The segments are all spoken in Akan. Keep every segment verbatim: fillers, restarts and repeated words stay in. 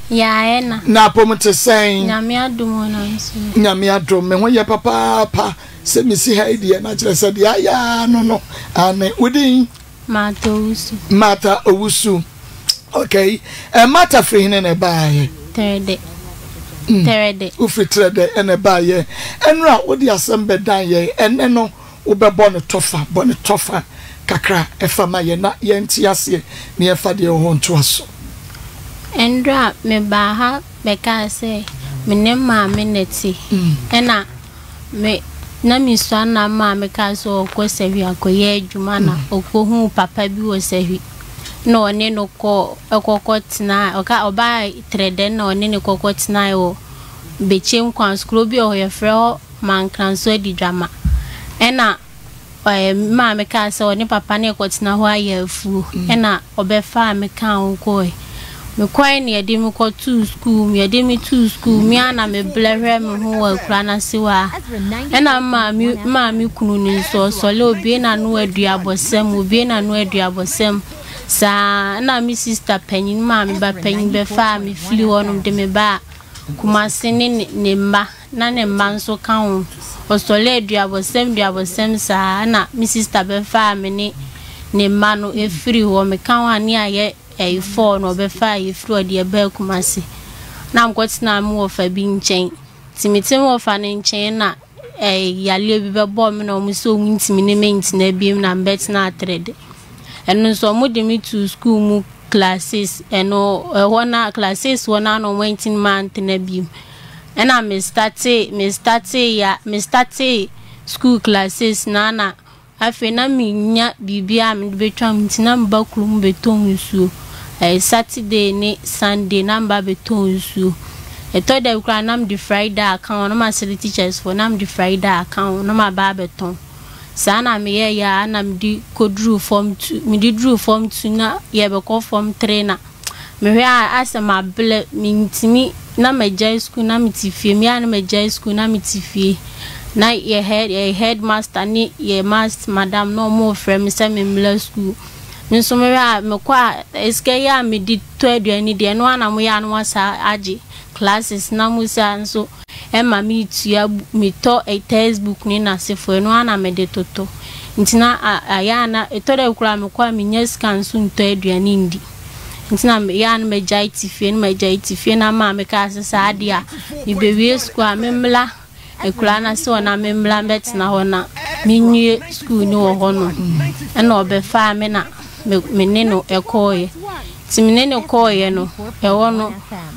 Ya ena. Na pomte sen. Nyame adom na nso. Nyame adom me ho ye papa pa se mi si ha ide na kire se dia ya no no. Ane udin Mata Owusu. Mata Owusu. Okay. Eh Mata free hine na baaye. Terede. Terede. Ufi terede ene baaye. Enra wodi asem bedan ye ene no wo bebo ne tofa, bo ne tofa kakra efa ma ye na ye nti ase ne efa de ho nto aso. Endra me ba ha beka se me ne ma me neti. Ena me na mi so na ma me ka so ko sewi akoye adwuma na okohu papa bi wo sewi na one no ko ekokotina oka oba trade na one ne kokotina yo bechem kwan skro bi o ye fro man kranso di drama ena eh ma me ka so ne papa ne kotina ho ayafu ena obefa me kan ko me kwai ne yede me ko to school me yede me to school me ana me blehwe me ho akura na siwa ena ma mi ma mi kunu ni so so le obi na no aduabosem obi na no aduabosem sa na mi sister panyin ma mi ba panyin be fa mi fli wonum de me ba kuma sene ne mba na ne mba nso kan ho o so le aduabosem aduabosem sa na mi sister be fa mi ni ne mma no e free ho me kan wa ni aye e four no be fa e free de e ba kuma se na mkotina mu ofa bi nchen timitim ofa ne nchen na e yale bi be bo me na mu so wuntimi ne menti na biem na mbet na trade eno so mo de me to school mu classes eno wona classes wona no nineteen month na biem ena me start me start ya me start school classes na na afi na mi nya bibia me betwa mtina mba kulum beton nsuo eh Saturday ni Sunday number beton nsuo eto de kra nam di Friday account no ma city teachers for nam di Friday account no ma ba beton sana me ye ya nam di kodru form two me di drew form two na ye be ko form three na me hwe asema ble me ntimi na me jai school na me tifie me na me jai school na me tifie na ye head ye headmaster ni ye master madam no mo frame say me mla school nso me hwe me kwa eske ya me di to aduani de no ana mo ya no asa age classes na musa nso ema mi tua mi to a textbook ni na sefo no ana me de toto ntina aya na etore kura me kwa mi nya scan so nto aduani ndi ntina me ya na me jai tifie na me jai tifie na ma me ka asesa ade a mi bewie school me mla ekura na se ona me mla bet na ho na mi nwie school ni wo ho no na obefa me na me ne no ekoye timine ne koye no e wo no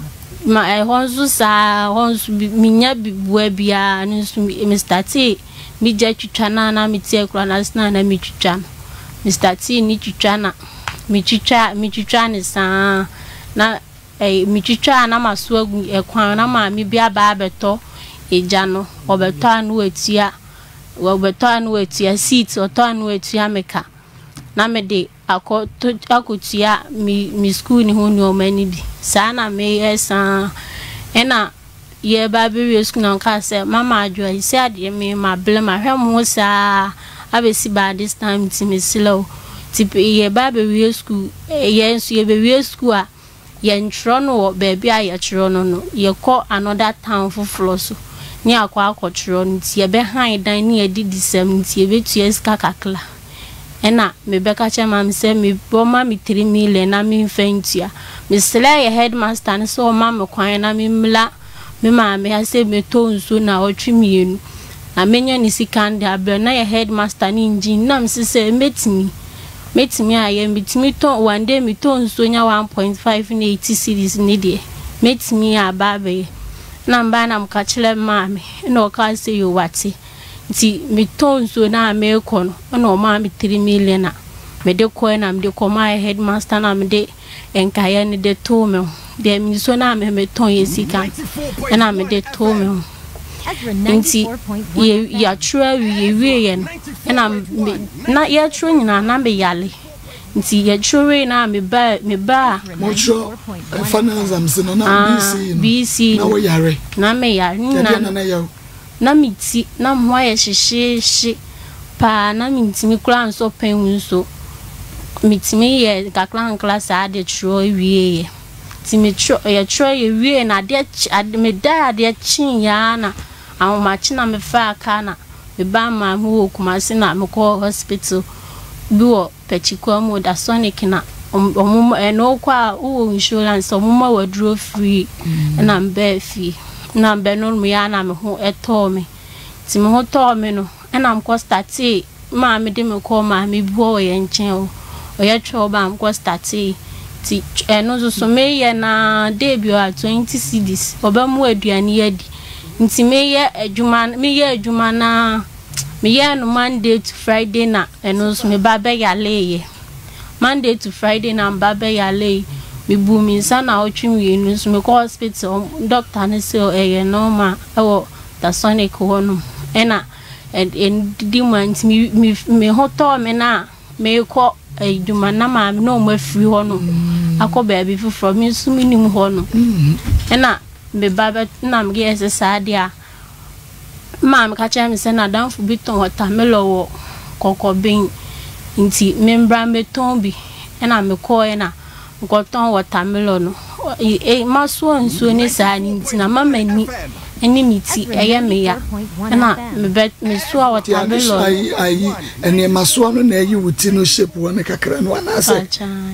ma e honzu sa honzu minya bibua bia nso mi start mi ja twitwa na na mi tie kura na sna na mi twitwa mi start ni twitwa na mi twitwa mi twitwa ni sa na e mi twitwa na maso agu e kwan na ma mi bia ba beto eja no obeto anu etia obeto anu etia seat oto anu etia meka na me de ako akotia mi mi school ni ho ni o mani bi sana me esa ena ye ba be school na ka se mama adwo ise ade me ma ble ma hwe mo sa abesi ba this time ti me slow ti ye ba be school ye nso ye be school a ye ntro no ba bia ye tro no no ye ko another town foforo so ni akwa akotro no ti ye be han dan ni ye di disem ti ye be tu ska kakla ena me beka chema me se me boma me three million na me mfentia me sele ye headmaster ne so ma me kwan na me mla me ma me ha se me to nso na otwemienu na menya ni sikande abra na ye headmaster ni engine na me se metimi metimi aye metimi to one day me to nso nya one point five na eighty series ni de metimi ababe na mba na mkachile ma me na o ka se yo wati nti mi tonso na me kono na o ma mi three million na me de ko na me de ko my headmaster na me de enkaya ni de to me de mi so na me me ton yesika na me de to me nti ye ya trua ye wie ye na na ya trua nyina na me yale nti ye trua na me ba me ba mo tro finance am se no na B C na wo yare na me yare na na na na miti na mwa ye hihyehe pa na miti mi kura nso pen nso miti mi ye kaklan class ade tro wie ye ti me tro ye tro ye wie na de me da de chin ya na awon ma chi na me fa aka na me ba ma hu Kumasi na me ko hospital bi wo pechikwa mu da Sonic na omo eno kwa wo insurance omo ma wadro free na mbe fi na mbe no mu ya na me ho eto me ti me ho to me no na am ko start ma me de me ko ma me bo ye nchen o oye tro ba am ko start ti eno so so me ye na debut at twenty cedis oba mu aduane yadi nti me ye adwuma me ye adwuma na me ye no Monday to Friday na eno so me ba be ya leye Monday to Friday na mba be ya leye me bu mi nsa na otwi enu so me ko hospital doctor ne se e no ma e da Sonic ho no ena and in the month me me me hoto me na me ko adwuma na ma me no ma free ho no akoba bi fufro me sumi nim ho no ena me baba na me ge ese dia ma me ka cha me se na dan fu biton watermelon wo kokobin nti me mbra me ton bi ena me ko ena ko ton watermelon no e ma so nso ni sa ni nti na mama ni eni miti eye me ya ena me bet me so watermelon ai ai eni ma so no na yi wuti no shape wona kakra no ana se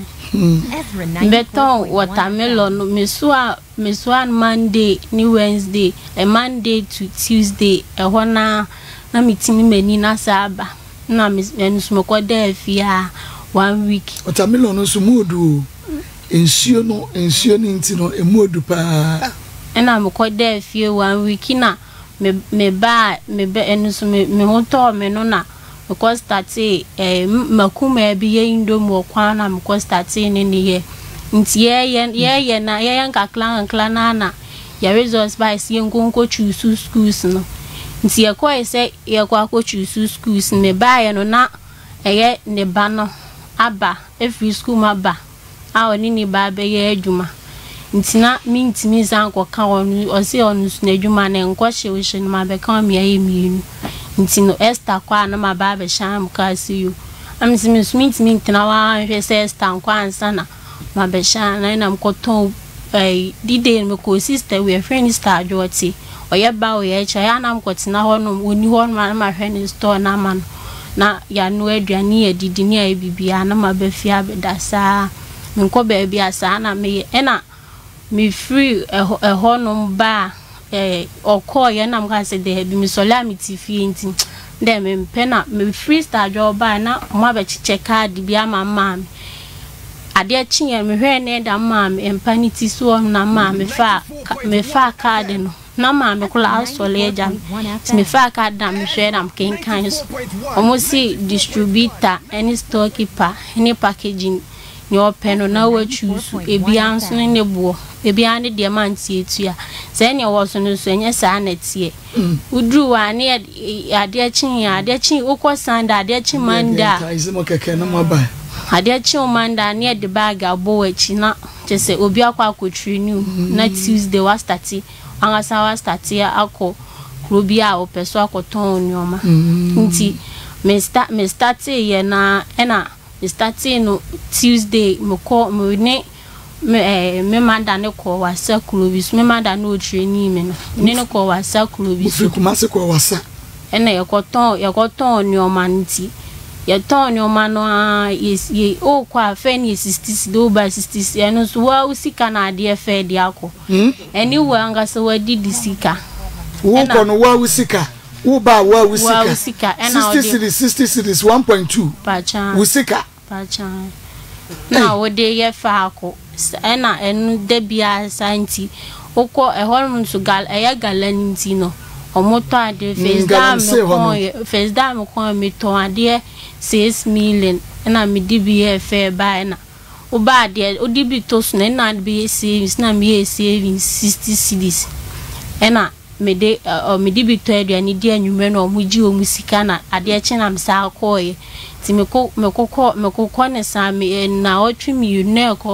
beton watermelon me so me so on Monday ni Wednesday a Monday to Tuesday e hona na mitimi mani na saba na me nso ko da fia one week watermelon no so mudu ensio no ensio ni nti no emudu pa ena me ko da fia one week na me me ba me be enso me me hoto me no na because start eh makuma bi ye indomo kwa na because start ni ni ye nti ye ye ye na ye yanka clan clan na ya results by si nkonko choose schools no nti ye ko ese ye kwa ko choose schools me ba ye no na eye ne ba no aba every school ma ba a oni ni ba be ye adwuma nti na mi ntimi zan ko ka onu o se onu na adwuma na nko hye wo hye no ma be ka mi aye mi nti no Esther kwa na ma ba be sham ka see you am simi smith mi ntena wa hwe se Esther kwa ansa na ma be sham na na mkoton eh dide me ko sister we friend star joti oye ba oye cha ya na mkotena ho no oni ho no ma hwe ni store na man na ya no aduane ya didi ni ya bibia na ma be fia be dasa me nko ba bia sa na me ena me free e ho no ba eh okoye na mka se de bi mi sola mi tifi nti de me mpena me freestyle job ba na mo ba chiche card bi ama mam ade chinye me hwe ne da mam empanity so na mam me fa me fa card no na mam me kula asole eja me fa card da me hwe na mken kan so omo si distributor any storekeeper any packaging ni openo na wa choose ebi anso ne buo ebi ane de man tie tua se ne wo so no so enye sa na tie udru wa ne ade chin ade chin ukọ sanda ade chin manda izimo keke na mo ba ade chin manda ne de bag abo achi na je se obi akwa akotri new na Tuesday wa start angasa wa start akọ krobia o peso akoton nyoma nti me start me start ye na ena starting no Tuesday me ko me ne me eh me manda ne ko wasa klobis me manda no training me no ne ne ko wasa klobis so Kumasi ko wasa ena ye ko ton ye ko ton ni o manti ye ton ni o mano a yes ye o kwa fe ni sixty do by sixty e no so wa usika na ade fe de akọ eni wo anga so wa di disika wo ko no wa usika Uba wa usika sixty cities sixty cities one point two pacha usika pacha na wo de ye fa ko ena enu de bia santi okọ ehorun so gal eya galanti no omoto ade face down me face down me ko me to ade six million ena me di bi fe ba na uba ade odi bi to so na bi savings na me saving sixty cities ena me de o me di bito aduane di anwumre no omuji omusika na ade eche na msa akoye ti me ko me kokọ me kokọ ne sa me na otwi mi uneko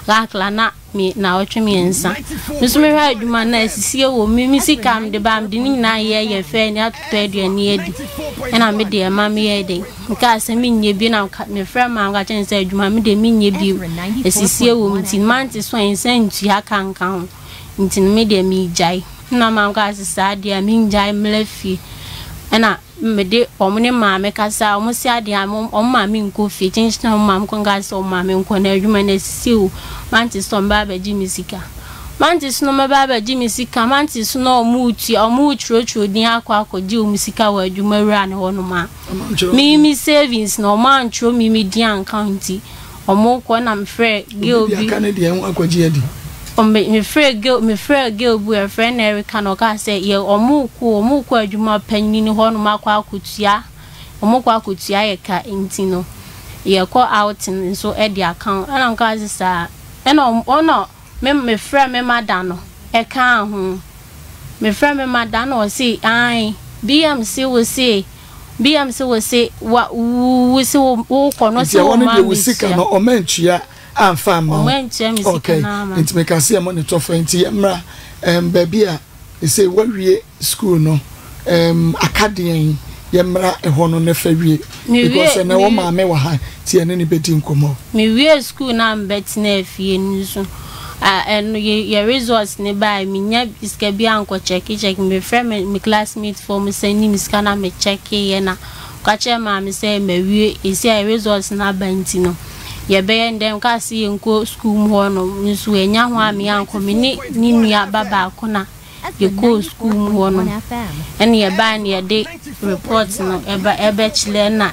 lakla na me na otwe me nsa nso me hwa adwuma na asisie wo me me sika me de ba me de ni na ye ye fe ni atoto aduani edi na me de ma me ye de nka se me nye bi na me fra ma nga chen se adwuma me de me nye bi asisie wo mti manti so ensa ntu aka nka ho nti me de me jai na ma nga asisa de me jai mlefi na me de omne ma me kasa omo si ade am omma me nko fi chinchina omma nko ngasa omma me nko na adwuma na siu manti so mba ba ji misika manti so no mba ba ji misika manti so no omuti omutro tro din akwa akodi omusika wa adwuma wura ne ho no ma mi mi savings no man tro mi mi din account omo ko na me frɛ girl bi aka ne de akwaji adi me frɛ girl me frɛ girl bu e friend Erica no ka say ye omo ko omo ko adwuma panyin ni ho no makwa akotua omo ko akotua ye ka ntino ye ko outing so e di account ana nka sisa e no ono me me frɛ me madano e ka ho me frɛ me madano say ai B M C will say B M C will say wa wo say wo ko no say o ma mi sika no o mantua amfa ma okay nti me ka se mo ne to fenti mra em baby a say wawie school no em academy ye mra e ho no ne fa wie because na wo ma me wa ha ti ene ne beti nkomo me wie school na mbet na afie nso ah en ye results ne ba mi nya iska bi anko check check me friend me classmate for me say ni miska na me check ye na ka che ma me say me wie isi results na banti no ye be ndem ka si enko school ho no nso enya ho ami anko me ni ni nua baba akona ye ko school ho no en ye ba na ye de report no eba ebe chile na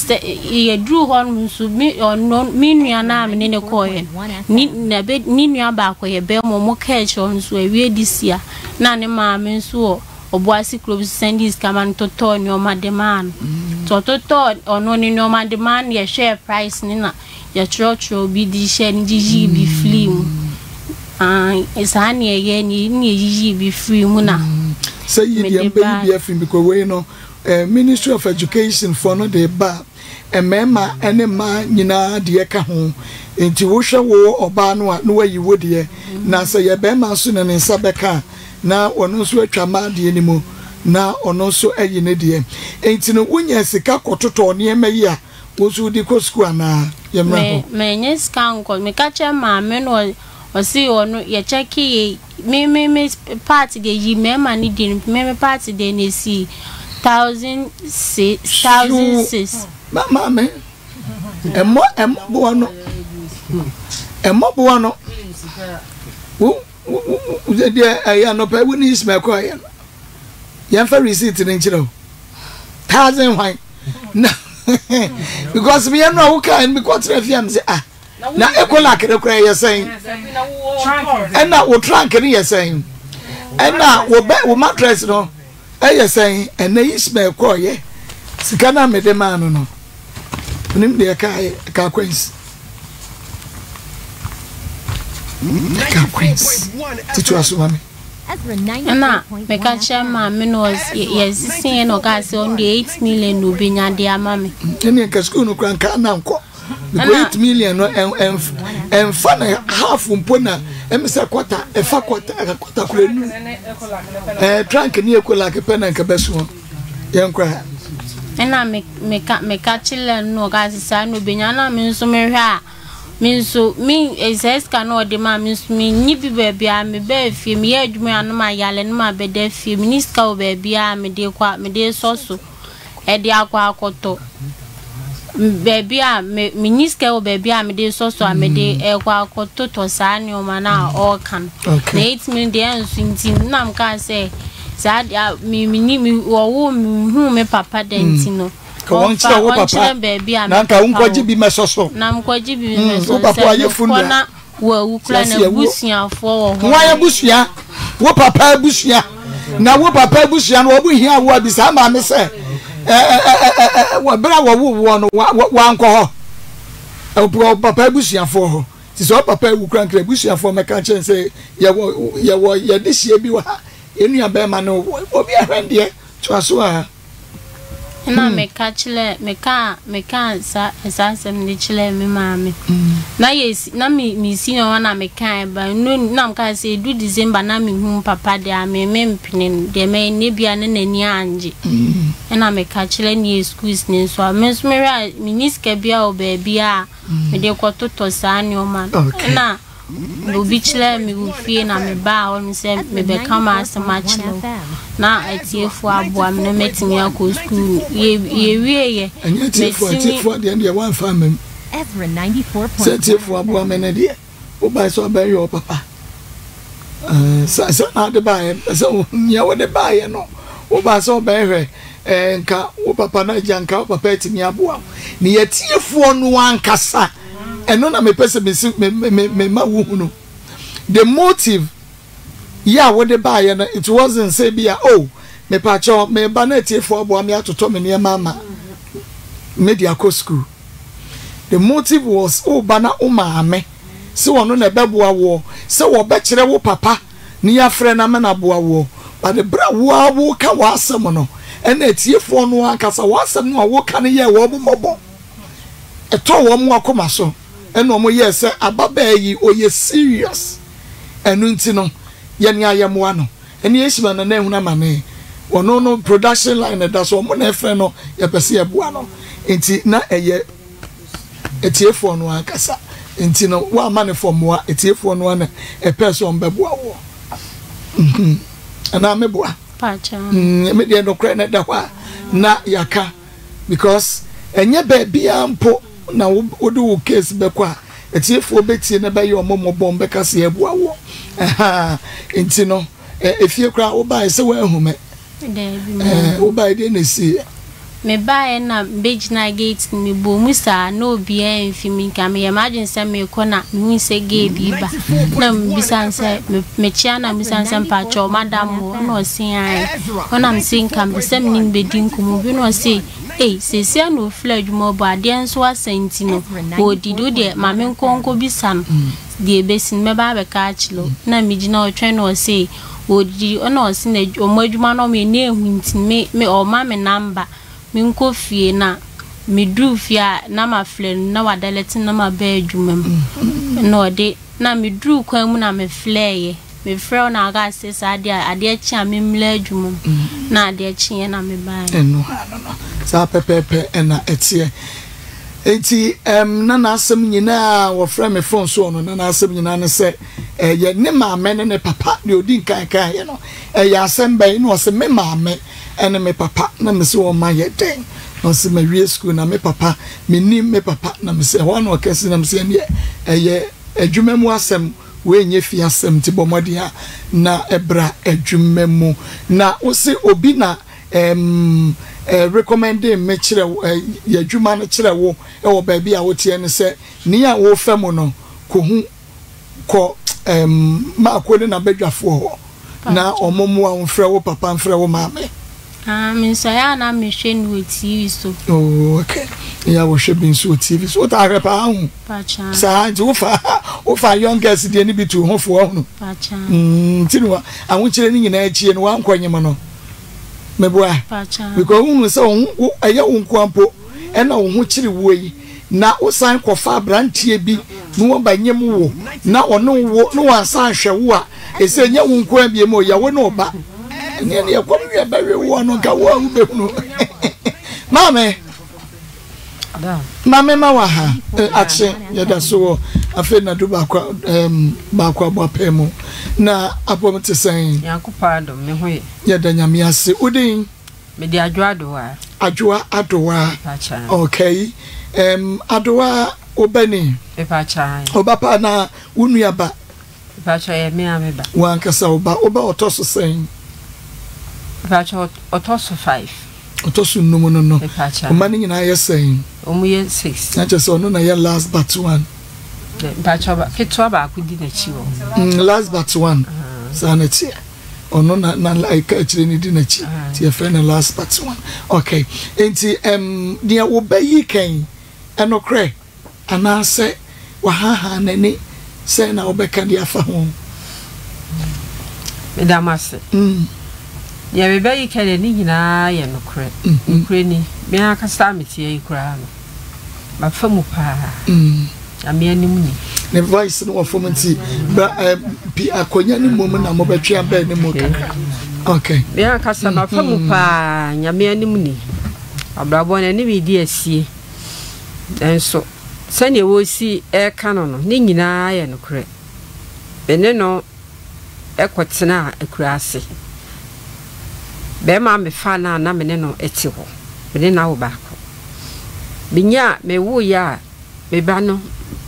ye drew ho nso mi no mi nua na me ne ko ye ni na be ni nua ba ko ye be mo mo ka cho nso ewie disia na ne ma me nso oboasi club sendis kaman toto ni o mademan to toto ono ni no mademan ye share price ni na ya trotro bi di share ni jiji bi film ah isani ye ni ni jiji bi film na say you dey be film because we know Ministry of Education for no dey ba emema ene ma nyina de ka ho enti wo hwe wo oba no a no wayi wo de na say ye be ma so ne nsa beka na ono so atwa ma de ni mu na ono so ayi ne de enti no wonya sika kototo ne emayi a wo so di ko school na ye mra ho me nye sika nko me ka che ma me no o si ono ye check me me me party de yi me ma ni de me me party de ne si thousand six thousand six mama me emo emo bo no emo bo no wo wo de ayi no pa woni isma ko ayi yan fa receipt ni nchiro thousand why na because me no wo kan me ko tra fiam say ah na ekola kere kura ye saying and na wo trunk ni ye saying and na wo wo mattress no eh saying and na isma ko ye sika na me de man no nim de ka ka queens ka queens titu asumami na me ka che ma me no yes sin no ka se on the eight million no benya de ama me ene ka school no kran ka na nko eight million no en en fa na half mpona em se quarter e fa quarter quarter kurenu eh trunk ni ekola ke pena nke beso yen kwa ena me me ka me ka chile no ga sisa no benya na me nso me hwa me nso me exes ka no de ma me nso me nyi bi ba bia me ba fie me ya adwuma no ma yale no ma be da fie minister o ba bia me de kwa me de soso e de akwa akoto baby a me minister o baby a me de soso a me de e kwa akoto to sa ni o ma na o kan na eight million de nso nti na m ka say sad mi mi mi wo mi hu me papa denti no ko won chira wo papa na ka won kwaji bi mesoso na m kwaji bi mesoso wo papa ye funu na wo wu kra na busia fo wo wa ye busia wo papa busia na wo papa busia no wo bu hia wo abisa ma me se eh eh wo bra wo wo no wa nko ho wo papa busia fo ho ti so papa wu kra kra busia fo me ka chen se ye wo ye wo ye de sie bi wa enu ya be ma no obi ahwende to aso a na me ka chile me ka me ka sa sa sem ni chile me maame na yes na me me si no na me ka ba no na me ka say do December na me hu papa de ame me mpene de me ne bia ne nani anje na me ka chile ni schools ni so me so me ra miniska bia o ba bia me de ko toto sa ni o man na obi chile me wu fie na me ba o me say me be kama asema chile na atiefo aboa me metimi akọ school ye ye wie ye atiefo atiefo de de one family Ezra ninety-four point one atiefo aboa me ne de o ba so ba yo papa eh sa sa na de ba ye so nya wo de ba ye no o ba so ba hwe eh nka o papa na janka o papa etimi aboa ni atiefo no ankasa eno na me pese me me me ma wo hunu the motive yeah what the buy and it wasn't say be oh me pacho me ba na tie for abo me atoto me ne mama media co school the motive was oh bana o maame se wono na beboa wo se wo be kire wo papa ni ya frɛ na me na boa wo but the bra wo wo ka wa asem no and tie for no akasa wa asem no wo ka ne ye wo bobo eto wo mo akoma so and no mo yes ababa yi oye serious enu nti no ye nya ye mo ano eni esima na na ehuna mame wono no production line da so mo na efre no ye pese ye bua no nti na eye etiefo no akasa nti no wa mane for mo etiefo no na e person be bua wo mhm ana me bua pacha mm me de no kra na da kwa na yaka because enye ba bia mpo na wo do wo case be kwa etiefo betie na ba ye omomo bom be kase ye bua wo aha nti no efie kra wo ba se wa ahume eh wo ba de na si me ba na bejina gate me bo musa na obi en fi mi ka me imagine say me ko na me se ge bi ba na me bisan say me chia na bisan say pa cho madam wo no sin ai ona me sin kam de sem nin be din ko mo bi no say eh se se no fledge mo bo ade enso asenti no o dido de ma me nkonko bisan de besin me ba be ka chilo na me gina o twen no say o di ona o sin o madwuma no me na ehuntin me me o ma me number minko fie na midru fia na ma flen na wadaleti na ma be adwuma no de na midru kwan mu na me fleye me frɛ na aga se sa de ade chi am mle adwuma na ade chi na me ba eno no no sa pepepe na etie enti em na na asem nyina wo frɛ me phone so no na na asem nyina ne se eh ne maame ne ne papa de odi kan kan ye no eh ya asem bai no se me maame ene me papa na me se wo ma ye den no se me wie school na me papa me ni me papa na me se ho na o kesi na me se ne eye adwuma mu asem we nye fi asem ti bomodi ha na ebra adwuma mu na wo se obi na em eh recommending me kire ye adwuma na kire wo e wo ba bia wo tie ne se ni a wo fam no ko hu ko em ma ko ne na badwafo ho na omomo a wo frɛ wo papa mfrɛ wo maame ah me so ya na me hwe no T V so oh okay ya wo hwe bin so T V so ta repa hu pacha sa nti wo fa wo fa youngest de ni bitu ho fo ho no pacha mm tinwa anwo kire ni nyina achie no wa nkwanyem no meboa pacha because unu se wo eye wo nkwampo e na wo ho kire wo yi na wo san kofa brantie bi no wo banyem wo na ono wo no wa san hwe wo a e se nya wo nkwa bi mo ya wo no ba ne ne kom wi ba we wo no ka wo hu be hunu mame mame ma wa ha ache ya da so afi na do ba kwa em ba kwa bo pemu na apom te sen yankopa do me ho ya da nyame ase udin me di adwa adowa adwa adowa okay em adowa obani e pa cha obapa na unua ba e pa cha ye me ameba wan kasa oba oba otoso sen e pa cha otoso five otoso numu no no e pa cha o mani nyina ye sen omu ye six na che so no na ye last but one e pa cha ba ketwa ba akudi na chi wo last but one sanity ono na na like actually ni di na chi ti e friend last but one okay enti em dia wo bayi kan enokre ana se wa ha ha nani se na obeka dia fa ho medamase mm ya be bayi kele ni nyina ye no kure kure ni me aka sa metie yi kura no ba famu pa mm ame anim ni ne voice no performance ba pi akonya ni mom na mo betwe aba ni mo kakra okay me aka sa ba famu pa nyame anim ni abrabo na ni bi di asie enso sane wo si e ka no no ni nyina ye no kure bene no ekotena akurase be ma me fa na na me no eti ho me na wo ba ko binya me wo ya me ba no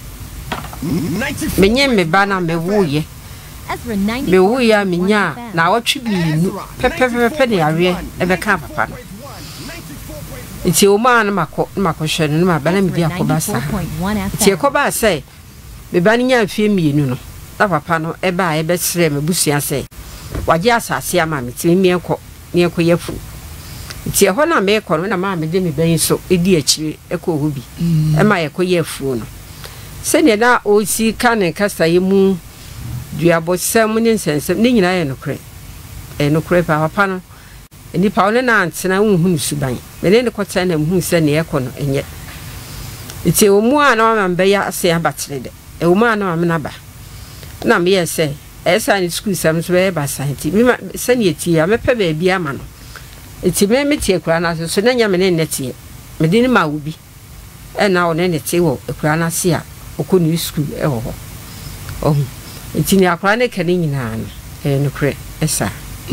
me nye me ba na me wo ye me wo ya me nya na wotwe bi nu pepe pepe ne awe e be ka papa no iti o ma na mako mako hwe no ma ba na me di akoba sa iti akoba sai me ba nya afie mienu no na papa no e ba e be sire me busua sai waje asase ama me ti me ekọ ne ekọ yafu ti e ho na me ekọ no na ma me de me ban so edi akire ekọ ho bi e ma ekọ yafu no se ne na o si kan kasa ye mu duabo sam ne nsensem ne nyina ye no kre e no kre pa papa no eni pa ole na antena unhu suban me ne ko tena mu se ne ekọ no enye ti o mu ana ma mbe ya se abatere de e o mu ana ma na ba na me ye se esa ni school sam so be ba santi me se ne ti ya me pe ba bia ma no eti me me tie kura na so na nya me ne netie me di ni ma wo bi e na o ne netie wo kura na se a okoni school e wo ho oh eti ni akura ne kani nyina no e no kre esa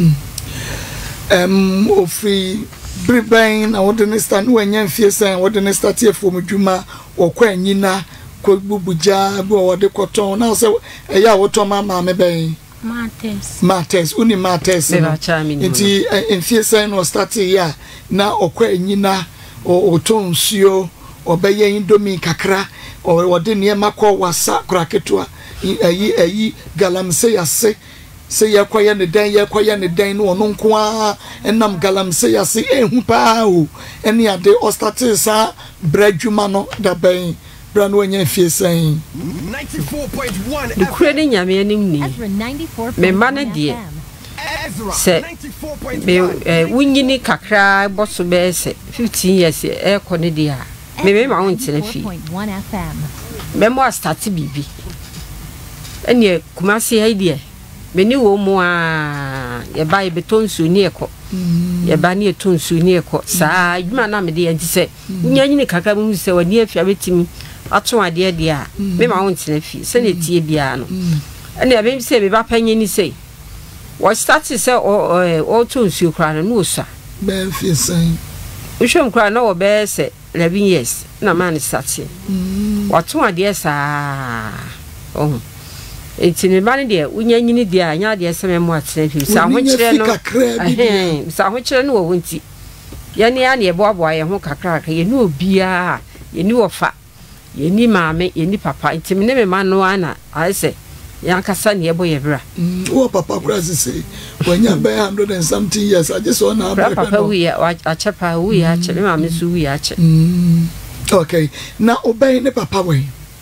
em ofri bribain na what the stand when yan fie san what the start here from djuma okwa nyina ko bubuja bi o de koton na so e ya wo to ma ma me ben Matters Matters uni Matters enti en fie san no start here na okwa nyina o ton suo obeye indomi kakra o de ne makọ wasa kraketua ayi ayi galamse yase se yakoya ne dan yakoya ne dan no ono nko a enam galamse yase ehu pa o ene ade o start sa bradwuma no da ben bra no nya fie san ninety-four point one the credit nyame anim ni me mane die se me wunyini kakra boso be se fifteen years e ko ne dia me me ma won tene fi me mo start bibi ene kumase ha die me ni wo mo a ye ba ye betonsu ni eko ye ba ni etonsu ni eko sa adwuma na me de anti se wunyanyini kakra mu se wani afia betimi ato ade ade a me ma won tene fi se ne tie bia no ene be se be ba panye ni se wo start se o o tonsu kra no no sa be fi san wo hwem kra na wo be se eleven years na man start wato ade sa oh eti ne ba ne de unyanyini de anya de se memo atene fi sa ho kire no eh sa ho kire no wo wonti ya ne ya ne boaboa ye ho kakra ka ye ne obia ye ni wofa ye ni maame ye ni papa eti me ne me ma no ana aise ya kasa ne ebo ye bra wo papa kura se wanya be one hundred and something years I just want to papa wi ya a chepa wi ya che me maame su wi ya che okay na obey ne papa we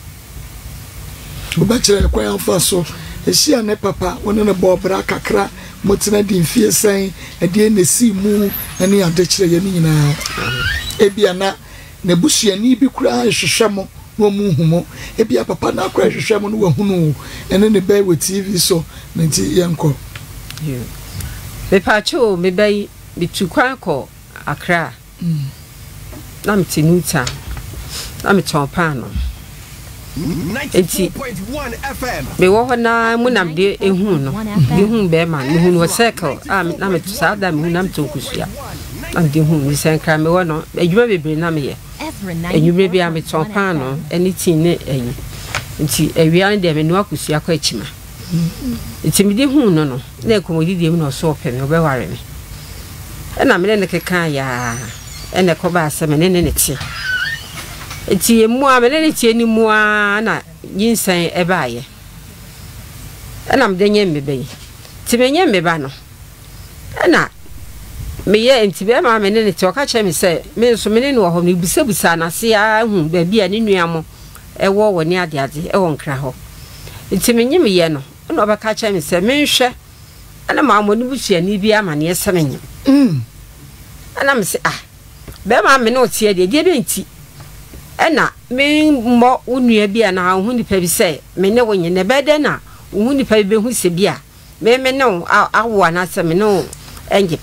obachire kwa alfa so ehia ne papa wona ne bobra kakra motena di mfie san ade ne si mu ene ade kire ye nyina ebia na ne busuani bi kura hwehwemo no mu humo ebia papa na kura hwehwemo no wahunu ene ne bai we T V so nti yenko me pacho me bai bitukwan ko Accra na mtinuta na mtompa no ninety-four point one F M me wo hona munam de ehu no de hu be ma me hu no circle ah na me sa da me hu na mtonkusua na de hu mi senkra me wo no adwuma bebre na me ye enyumre bia me tompa no anything ne eyi nti ewia de me no akusua kwa achima nti me de hu no no na ekomodi de me no so ope me obeware me na me ne keka ya ene ko ba se me ne ne ti eti emu a me ne ti eni mu a na yinsan e ba ye na me de nye me be ti me nye me ba no na me ye enti be ma me ne ti o ka che me se me so me ne no ho ni busabusa na se a hu ba bia ne nuamo e wo wo ni ade ade e wo nkra ho enti me nye me ye no na o ba ka che me se me nhwe ana ma mo ni busua ni bi ama ne yesemenye mm ana me se ah be ma me no tie de de be nti ena me mo unua bi ana hu nipa bi se me ne wonye ne be de na hu nipa bi be hu se bi a me me no awo na se me no enje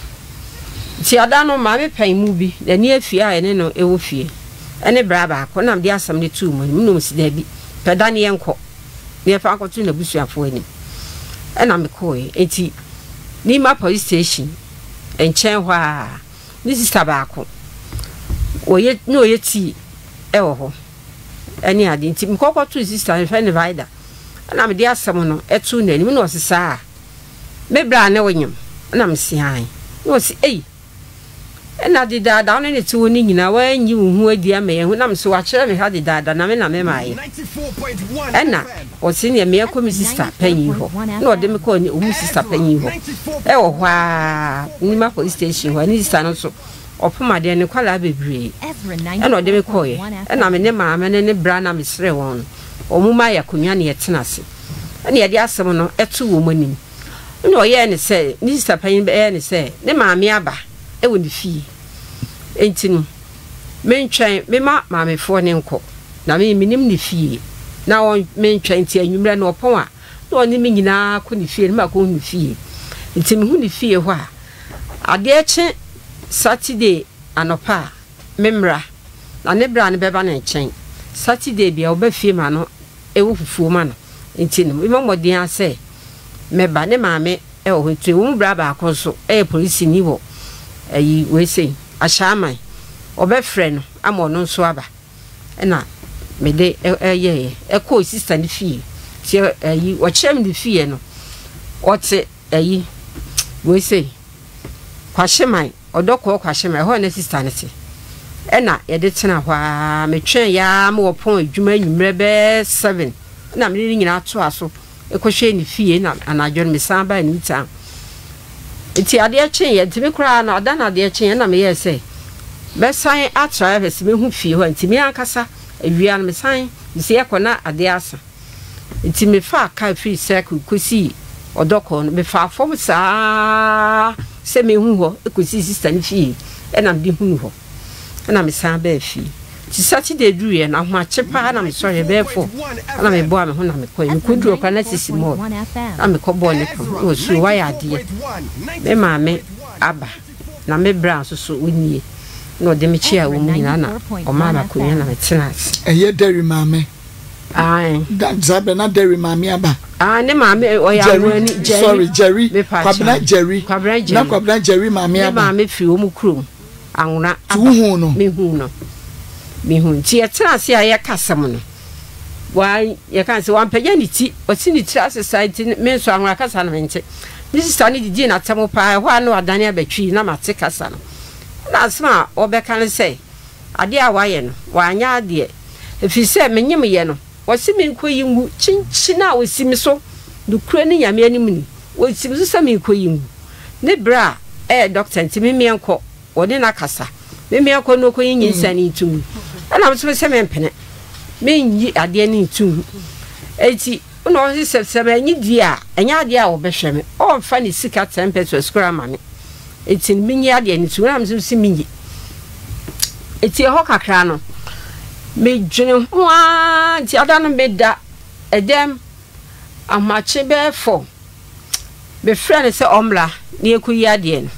ti ada no ma me pan mu bi da ni afia ene no ewo fie ene bra ba ko na me de asam ne tu mu me no si da bi peda ne enko ne fa ko tu na busuafo ani ena me ko e enti ni ma police station enchen hwa ni sister ba ko oye no oye ti e wo ho eni ade enti me kokko tu sister fa ne vida na me de asam no etu na ni me no sesa me bra ne wonyam na me si han no si ei ena de dada no ne ti woni nyina wa nyi wo hu adi ama ye hu na me so wa kire me ha de dada na me na me mai ena o si ne me ko mi sister panyi ho na o de me ko ni o mu sister panyi ho e wo hwa ni ma police station ho ni sister no so opoma de ne kwala bebre ena o de me ko ye ena me ne ma me ne bra na me sre won o mu ma ya konwa ne yetena se ena ye de asem no etu wo manim ena o ye ne se ni sister panyi be ye ne se ne ma me aba e wo ni fi entinu mentwen me ma ma me fo ne nko na me minim ni fi na on mentwen ti anwumra na opon a na oni me nyina ko ni fi ma ko ni fi enti me hu ni fi ho a ade eche Saturday anopa memra na ne bra ne beba na enchen Saturday bia oba fie ma no e wo fufuo ma no entinu me modin ase me ba ne ma me e wo ntwe wo bra ba ko so e police ni wo ayi we say ashaman obefre no amo no nso aba na me de eye e ko sister ni fie ti ayi wo chem ni fie no ote ayi we say kwasheman odoko kwasheman ho na sister ne se e na ye de tena hwa me twen ya ma wo pon adwuma nwumre be seven na me ni nyina to aso e ko hwe ni fie na anadwo me san ba ni ta iti ade echen ye ntimi kura na ada na ade echen na me ye say be san atra be se me hu fie ho ntimi ankasa awia na me san se ye kona ade asa iti me fa ka free circle kosi odoko no me fa fom sa se me hu ho kosi sister ni fie e na me hu ho na me san ba fie ti Saturday duru ye na ho achepa na me so ye be fo na me bo am ho na me ko me kuduro kwa na sisi mo na me ko bo ne ko o su wa ya de me ma me aba na me bra so so unie no de me chia wo mu na na o ma na ko na me tena eye dairy mame ai that zabe na dairy mame aba ah ne mame o ya wani Jerry sorry Jerry kwabna Jerry na kwabna Jerry mame aba mame fi wo mu krom anwona hu no me hu no me hu ti etena se aye kasam no wa ye kan se wan pagya ni ti o ti ni tra society me so anwona kasa na me nche ni sister ni didi na tamo pa ho anu adane abatwi na mate kasa no na asma obeka ne se ade a wa ye no wa anya ade efi se menyim ye no wo si me nkoyi ngu chinchi na wo si mi so du kura ni nyame anim ni wo si mi so se me nkoyi ngu ne bra eh doctor ntimi me enko wo de na kasa me me enko no koyi nyinsa ni tu ana mo se me mpene me nyi ade ni tu eti no se se me nyi di a enya ade a wo behwe me o fa ni sika ten pesos kura ma me eti me nyi ade ni tu na mo se me nyi eti ho kakra no me dwene ho a ti ada no me da edem amache be fo be friend se omla ni ekuyi ade no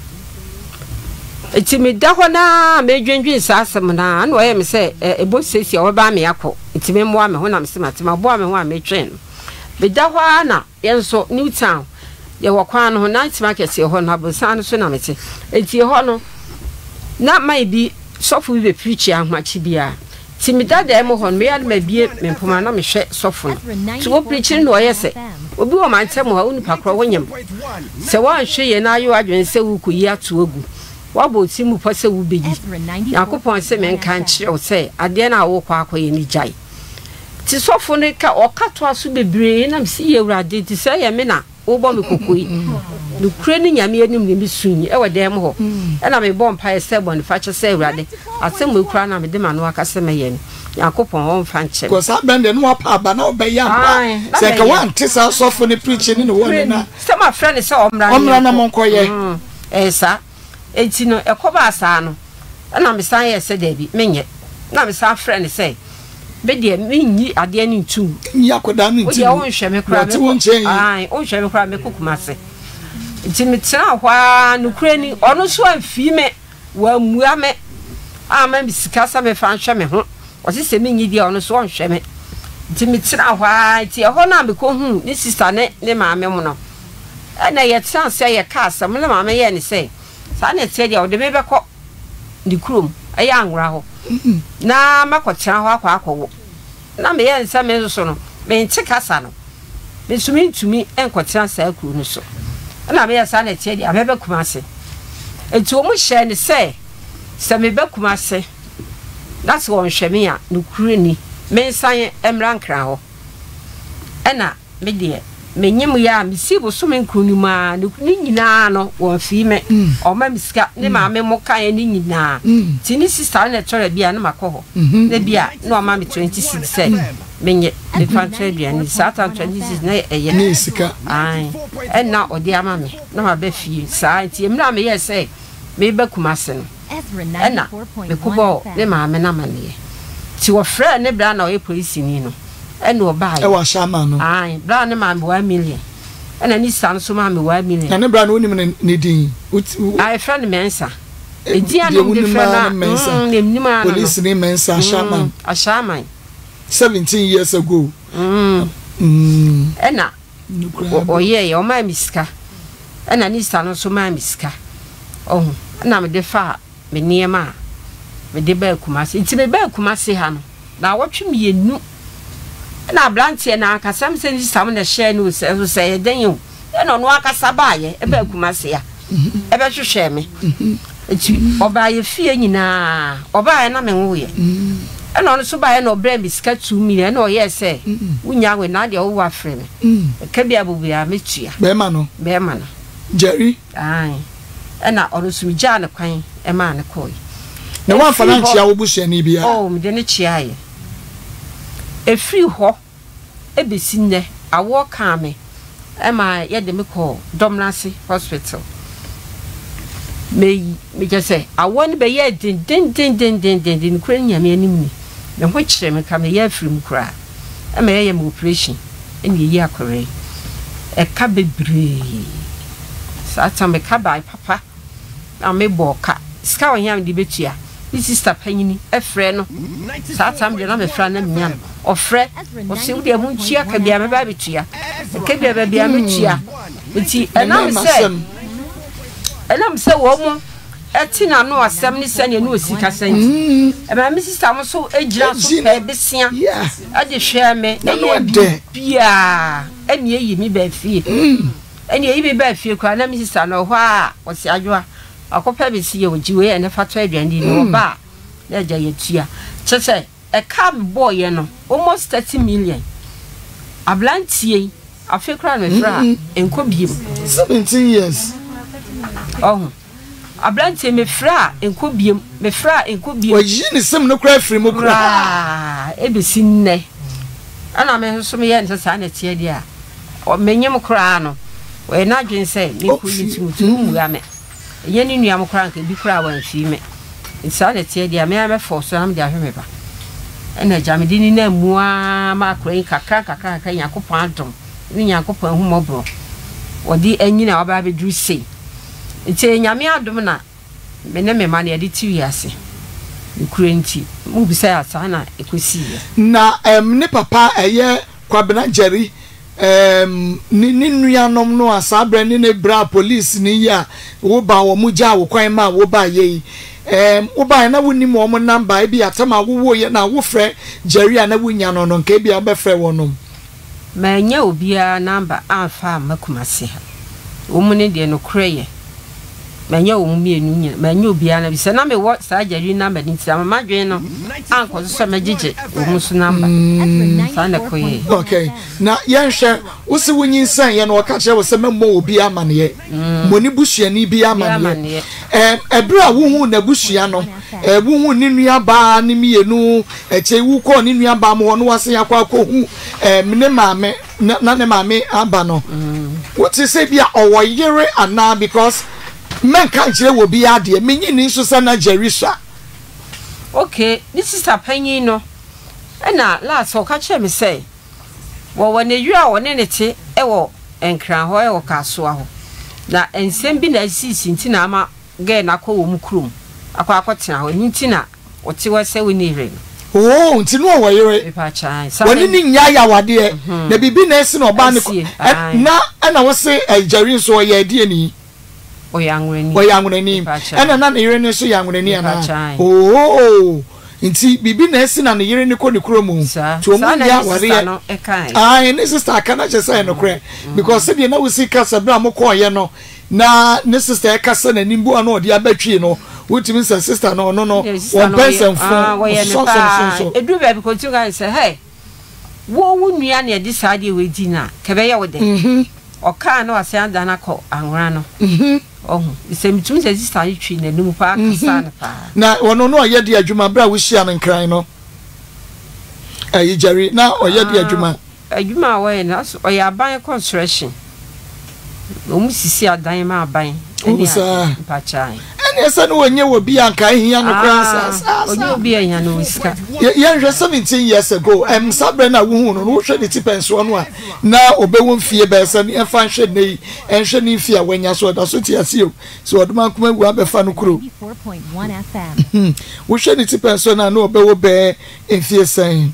eti me da ho na me dwendwen sa asem na na oye me se ebo sesi o ba me yakọ eti me moa me ho na me se matema bo me ho a me twen me da ho na yenso Newtown ye wo kwan no na tima kese ho na bosan so na me te eti ho no na mai bi sofu bi be preach ahmachi bia ti me da da mo ho me ya me bie me mpoma na me hwe sofu no so wo preach no oye se obi wo man tem ho uni pakro wonyem se wo hwe ye na ayo adwen se wo kuyi ato agu wabo ti mu pose wo begi yakopon se men kan kire o se ade na wo kwa akoye ni jai ti sofo ne ka okato aso bebre na msi ye wrade ti se ye me na wo bo me kokoi no kure ni nyame anim ne bisunyi e wedem ho e na me bo mpa se bo ne fa che se wrade asem we kura na me de ma no aka se me ye yakopon won fa nche ko sa bende no apa aba na obeya pa se ka wan tisa sofo ni preaching ni won na se ma friend se omra omra na monkoye eh sa enti no ekoba asa no na me san ye se dabi menye na me san friend say be de menyi ade ani ntu nyi akoda ni ntu o won hwe me kra me ai o hwe me kra me kokuma se enti me tira hwa no kra ni ono so afi me wa mua me ama me sika sa me fa hwe me ho o se se menyi de ono so hwe me enti me tira hwa enti ho na me ko hu ni sister ne ne maame mo no na ye tira se ye ka asam le maame ye ni se sa na tie de o de me be ko di krom ayi anwura ho na makotira ho akwa akwo na me ye nsa me so no me nti kasa no me sumi ntumi enkotira sa kru no so na me ye sa na tie de abebe kumase enti o mu hye ni se se me be kumase that's won hwe me a no kru ni me nsan emra nkra ho ena me de me nyim ya me si bo so me kru ni ma ni nyina no won fi me o ma miska ni ma me mo kan ni nyina ti ni sister na tore bia na makoho na bia na o ma me twenty-six say me nye me fan tore bia ni satan twenty-six na eye ni sika ai en na o di ama me na ma be fi sa ti emra me ye say me be kumase no en na me kubo ni ma me na ma ne ti wo frɛ ne bra na o e police ni no en o ba e wa shama no ai bra ne ma me one million ena ni san so ma me one million na ne bra no onim ne din ai friend mensa e dia no de friend na mensa police ni mensa shama ashama seventeen years ago mm mm ena o ye o ma miska ena ni san so ma miska oh na me de fa me niema me de ba kumase nti me ba kumase ha no na wotwe me yenu na blantie na akasam se ni sam na share no se so se den yo e no no akasa ba ye e ba kumase ya e ba hwehwe me enti oba ye fie nyina oba ye na me wo ye e no no so ba ye no bra mi sika two million na o ye se wunya we na de wo wa frɛ me ka bia bobia metua be ma no be ma no Jerry ai e na o so mi ja ne kwan e ma ne koi na wan financial wo buhia ni bia oh me de ne chia ye e free ho e be sinne awo ka me e ma ye de me call Domnase hospital me me just say awo ne be ye din din din din din din din kura nyame anim ni me ho kire me ka me ye free mu kura e ma ye ye operation e ne yi akore e ka bebre sa ta me ka bai papa na me boka ska won di betua ni sister panyini e frɛ no sa ta me na me fra na me o frɛ o se wo de mu tua ka bia me ba betua ka bia ba bia me tua nti enam se enam se wo mu eti na no asem ni se ne no osika senti e ba me sister mo so egira so pe besia e de hwɛ me e bia e ne yi mi ba fie e ne yi mi ba fie kwa na me sister no hɔ a o se adwoa akopa be sie ojiwe e ne fato aduandi no ba na ja yetua chese e cab boy no almost thirty million ablantie afekra no fra enko biem seventeen years oh ablantie me fra enko biem me fra enko biem oyi ni sem no kra free mo kra e be sinne ana me so me ye ntsa na tie dia o menyem kra no we na dwen se me ku yitumutu mu ya me ye ni nua mo kra nka bi kra wan fi me ntsa na tie dia me am force am dia hwe me ba ena jamidi ni na mua ma kra kakra kakra kan yakopon adom ni yakopon hu mobro odi anyina wa ba be dru sei nti nyame adom na me ne me ma na ye di ti ase nkurenti mu bi sai asa na ekosi na em ne papa eye Kwabena Jerry em ni ni nuanom no asabra ni ne bra police ni ya wo ba wo mu ja wo kwan ma wo ba ye em wo ba na woni mo mo number bi atama wo wo ye na wo frɛ Jerry na wonya no no nke bi a be frɛ wonom ma nya obi a number anfa makumase ha wo mu ne de no kreye ma nya wo mu mienu nya ma nya obi a na bi se na me wo sa Jerry number ni ti ama dwen no anko so ma gige wo mu so number sa na koye okay na yenhwe wo se wonyi san ye no ka kire wo se memmo obi amane ye moni busuani bi amane ye em ebra wo hu na busua no e wo hu ni nua ba ni mienu e che wu ko ni nua ba mo no wase yakwa ko hu em ne maame na ne maame aba no what you say bia owo yere ana because men kan kire wo bia de menyi ni so sana jerisa okay this is apanyin no na last o ka kire me say wo wo ne yua wo ne ne te e wo enkran ho e wo kasoa ho na ensem bi na sisi ntina ama ge na ko wo mu krum akwa akotena ho ntina wo te wo se wo ni hwe oh ntino wo yere woni ni nya ya wade na bibi na esi na oba ne na na wo se ejari so ye de ni oyanwani oyanwani ena na ne yere ne so yanwani ana oh nti bibi na esi na ne yere ne ko ne kromu to mu ya ware ah ne sister kana je say no kre because se na wo si kasa bra mo ko ye no na ne sister kasa na nimbu ana odi abatwi no wotimi say sister no no no one person for so so so edu be because you guys say hey wo wo nua na edi saade we di na kebe ye wo de mhm oka na wase anda na ko anwra no mhm oh isemtum say sister yi twi na nimu pa kasa na pa na wono no ye de adwuma bra wo hia no nkran no ayi jari na oye de adwuma adwuma wo ye na oya aban construction omu sisi adan ma aban eni pa chai esa no wonye wo bi anka hia no kransa onye obi anya no iska ye nhwe seventeen years ago em sabre na wo hu no wo hwe ni tipenso no a na obewo mfie be esa ni efa hwe nei enhwe ni mfie awanya so da so ti asio so oduma kuma wu abefa no kuro four point one F M wo hwe ni tipenso na na obewo be mfie sen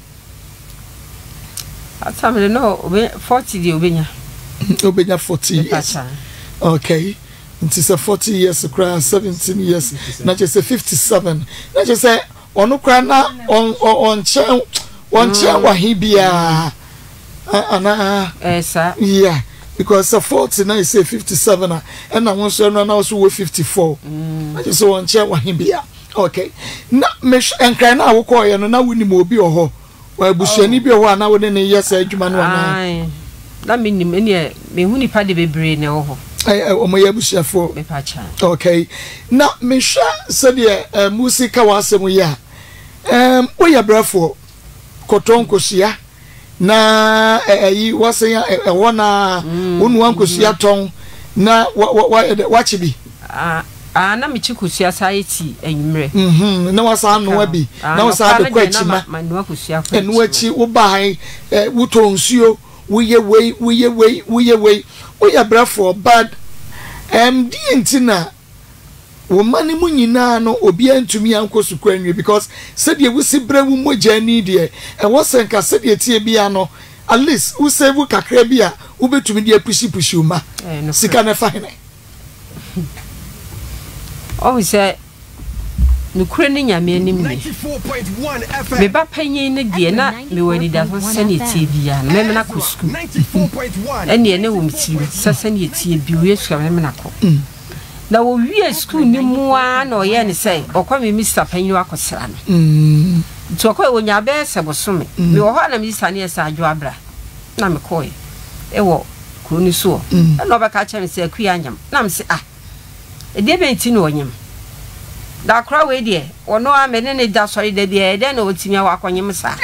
atamre no forty di obenya obenya forty years okay it is a forty years across seventeen years na just say fifty-seven na just say onu kra na on on chen on chen wa hibia ana esa yeah because a forty na say fifty-seven and na won so no na also fifty-four na just say on chen wa hibia okay na me enkra na wo ko ye no na woni mo obi oho wa busuani bi oho na wo ne yes adwuma no ana na me ni me ne me hu nipa de bebre ne oho eh omo ya busuafo me pa cha okay na me hwa se de musika wa asem ya em oya brafo kotonkosia na eyi wase ya e wona wonu ankosia ton na wa chibi ah ah na me chikusia saiti enwre mhm na wasa no abi na wasa de kwachima manu akosia kwa enu achi wo bai wutonsuo wuye wei wuye wei wuye wei oya brafo bad em di entina wo mani mu nyina no obi antumi ankosu kwanwe because said ye wusi brewu moja ni de e wo senka said ye tie bia no at least wo save kakra bia wo betumi de pushi pushi uma sika na fine oh say nukure ni nyame anim ni me ba panyin ne de na me wadi da so sene tie bia na me na ko school ene ene wo mtiri sa sene tie bi we school me na ko na wo wie school ni mua na oye ne sei okwa me mister panyin wa kosra no mm to okwa wo nya be se bosome me wo ha na mister ne sa adwo abra na me ko e wo kuro ni so na oba ka cha me se akua anyam na me se ah e de be nti no onyam da kra we de ono amene ne da sori de de de na otimi wa akonyem sa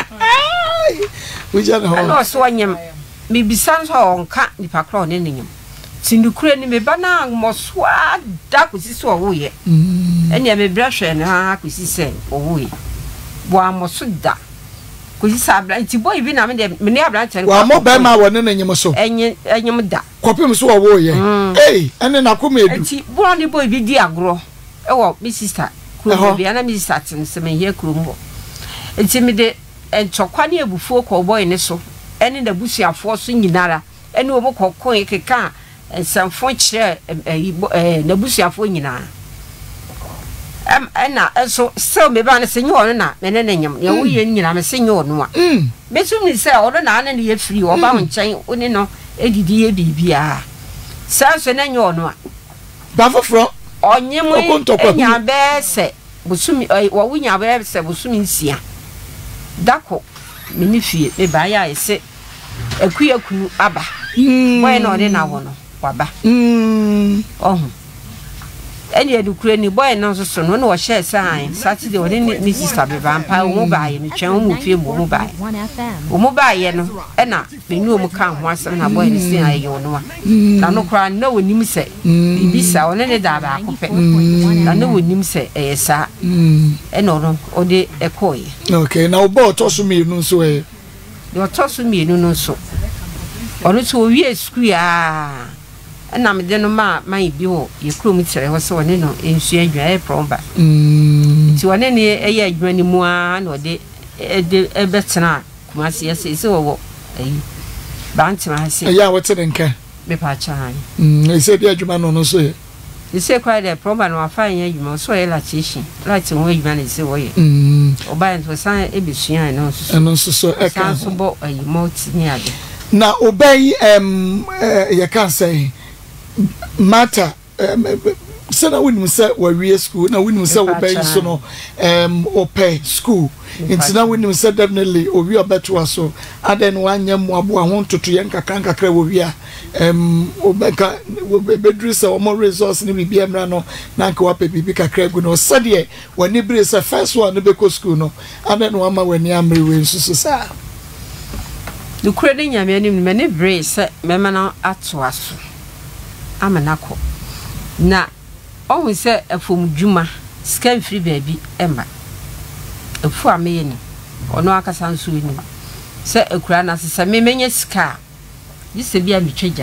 we just ho no so onyem me bisan so onka nipa kra one nenyem tindukure ni me bana moswa da kusi so wo ye ene me brahwe ne ha kusi se wo ye bo amoso da kusi sa bra nti boy bi na me de me ne abra chen wa mo ba ma wone nenyem so enye enyem da kopim so wo ye eh ene na ko medu nti bo ni boy bi di agro ewo mi sister kuro bi ana mi sister tin se me here kuro mbo enti mi de enchokwa ne ebufuo ko boy ne so ene na busuafo so nyinara ene obo kokon ekeka ensamfo kire eh na busuafo nyina em ena so so me ba ne se nyo no na me ne nyam ye wo ye nyina me se nyo no a me sum ni se o do na na ne ye free o ba nchen oni no edidi ye bibia sa so ne nyo no a ba foforo onye mu enya be se busumi wo wunya be se busumi nsia dako mini fie me ba ya ese akuya kunu aba boy no de na wo no waba mm oh eni edukure ni boy na so so no no share sign Saturday oni ni sister be vampa o mu baaye me twen o mu fie mu mu baaye o mu baaye no e na me nu o mu kan ho asem na boy ni sin aye no a na no kra na wonim se bibisa oni ne da ba akopɛ na no wonim se e sa e no no o de ekoye okay na o bo to so me nu so e de to so me nu no so onu so wie school a na me de no ma man bi ho ye krom tire ho se woni no ensu adwa e promba mm ti woni ne e ye adwa ni mu a na de e de e betena kuma se se se wo ayi ba ntima ha se ya wote de nka me pa cha han mm e se bi adwa no no so ye e se kwa de promba no afa yen adwa so ye la chichi right wo adwa ne se wo ye mm oba en to san e bi suan no so no so so e kan so bo ayi multi ni ade na obey em ye kan say matter um say na winu say we school na winu say obey so no um opay school into na winu say definitely obi obeto so aden wanya mu abo ho ntoto ye nkakra nkakra wo wi a um obeka bedru say omo resource ni bibia mra no na nka wa pe bibi kakra gu no sade wani bre say first one no be ko school no aden wa ma wani amre we nsusu sa du kredi nyame anim me ne bre say me ma na ato aso amanako na ohun se afom dwuma scan free baby emba afu ameye ni ono akasa nso ni se akura na sesa me menye ska di se bia mi twagya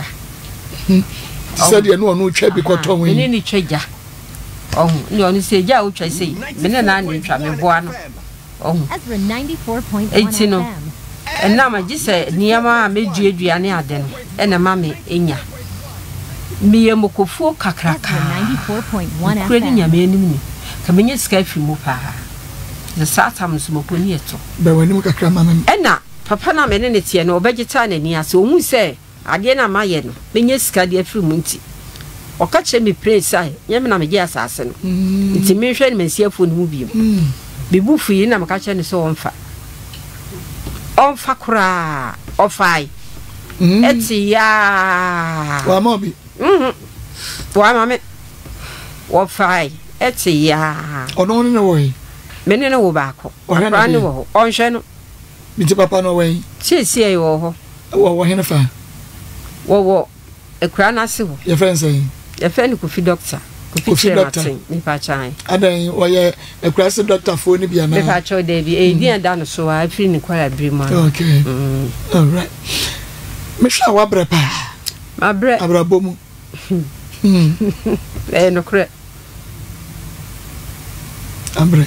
se de no ono twa bi koto wen ni ni twagya ohun ni ono se gya o twa sei me ne na ni twa me boa no ohun Ezra ninety-four point one F M enna ma gise niyama me duadua ne ade no ena ma me enya miye mokofu kakraka ninety-four point one F M kredi nyame anim ni kamenye sky fi mu pa the satam so mokoni eto be wani kakra ma me ena papa na me ne ne tie no obegita na ni ase ohu se ade na maye no menye sky de afiri mu nti oka che me pray sai nyame na me ge asase no nti me hwe ne mansi afo ne mu biem bibu fu yi na maka che ne so onfa onfa kura ofai eti ya wa mobi mhm wa mame wo fai eti ya ono ni no we me ne wo ba ko pra ni wo on hwe no mi ti papa no we ti si e wo ho wo wo hene fa wo wo e kra na se wo ye friend say ye friend ko fi doctor ko fi doctor mi pa chan adan wo ye e kra se doctor fo ni bia na me pa cho de bi e di da no so a fi ni kwara brima okay all right me sha wa bre pa ma bre abrabomu Hmm. Eh no kre. Ambre.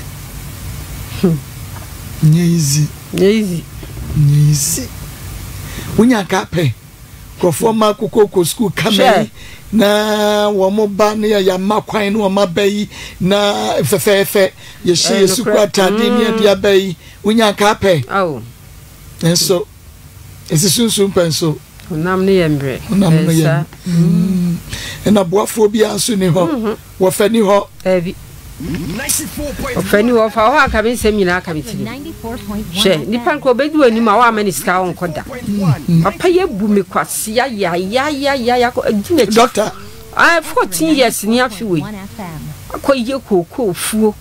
Nyezi. Nyezi. Nyezi. Unya ka pe. Krofo ma kokoko school kamei na wo mo ba ne ya makwan no ma bayi na fefefe ye hye suku atade ne dia bayi unya ka pe. Oh. Enso. Esi sunsun penso. Unam ne yembre. Unam ne yem. Mm. Ena boafo bi anso ni ho. Wo fani ho. Ebi. O fani wo fa ho aka bi nsem nyina aka bi tiri. She nipa nko bedu ani ma wa ma ni ska on koda. Papa ye bu me kwase ya ya ya ya ya ya ko adina doctor. Ah fourteen years ni afi we. Akoye kokoko fuo.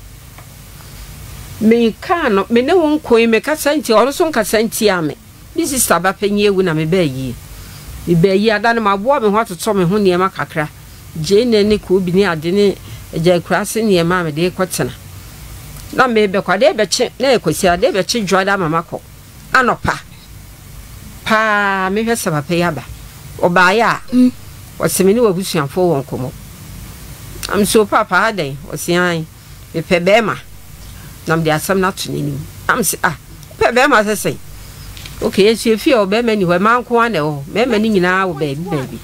Me ka no me ne won koyi me ka santi oro so nka santi ame. Bi sister ba panyi ewu na me ba yi. Me ba yi ada na maboa me ho atoto me ho niema kakra. Je ne ne ko bi ni ade ne eja krase niema me de kwotena. Na me be kwade be che na ekosi ade be che dwada mama ko. Anopa. Pa me hwesa ba pe yaba. Oba ya. Wasemini wabusuanfo won komo. Am so papa aden osian me pe be ma. Nam de asam na to nini. Am se ah pe be ma sese. Okay, yes, you feel be many where man kwan o me many nyina wo baby baby.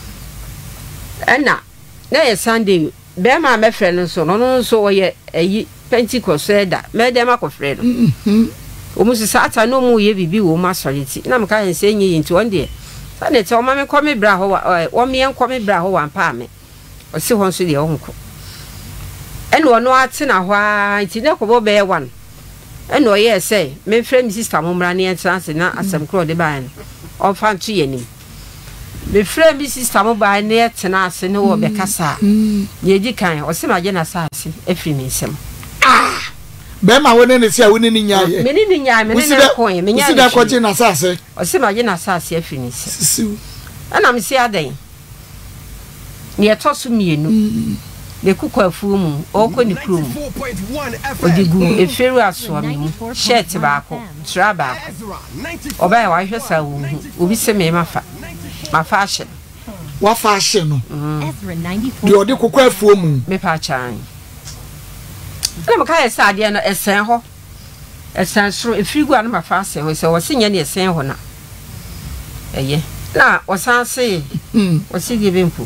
Ena na ye Sunday be ma me frɛ no so no no so ye ayi Pentecost da me dem akofrɛ no. Mhm. O mu sata no mu ye bibi wo ma soliti. Na me ka yen se nyi nti on de. Sa ne te o ma me kɔ me bra ho o me yen kɔ me bra ho wan pa me. O si hon so de o nko. Ena ono ate na ho a nti ne ko bo be one. Eno ye say me frɛ me sister mo mra ne entrance na asem kro de ban on fan to yenim me frɛ bi sister mo ba ne tena ase ne wo be kasa ye di kan o se ma je na saase afiri me nsem ah be ma woni ne sia woni ni nyaye me ni ni nyaye me ne ko ye me nyaye si da ko je na saase o se ma je na saase afiri me nsem siu ana me si adan ne to so mienu le kuko afu mu o ko ni krum odigu eferu aso ami mu shirt ba ko tra ba ko oba ya wa hwesa wo obi se me mafa ma fashion wa fashion no Ezra ninety-four de odi kuko afu mu me pa chan na me ka yesa ade no esen ho esen soro efirigu anu ma fashion ho se wo se nya ne esen ho na eye na wo san se wo se ge bempu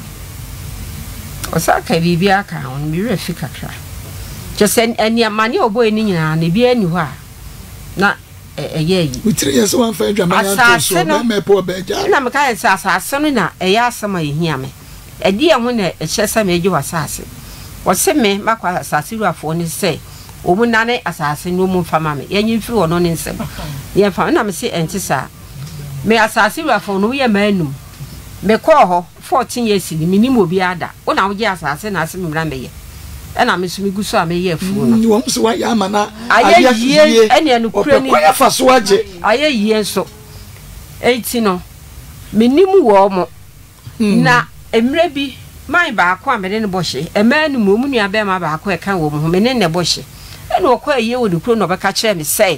osaka bibia ka on bi refi kakra just any amani obo eni nyina na bi ani ho a na eye yi witiri yeso wan fa adwa manya to so me po be ja na me ka yesa asase no na eye asama ehia me edi e ho na ehyesa me eji wasase wo se me makwa asase ruafo ni se omu nane asase no mu fama me yenyi mfiri wono ne nsem ye fa na me se entisa me asase ruafo no ye manum me ko ho fourteen years ni minimum obi ada wona wo je asase na ase mimra meye e na me so miguso a meye afu no wo so wa ya mana aye yie ene anu kura ni ko ya fa so age aye yie so eighty no minimum wo mo na emre bi man ba ko amede ne bohye e ma anu mo mu nua be ma ba ko e kan wo mo me ne ne bohye e no ko aye wo de kuro no be ka kire me sei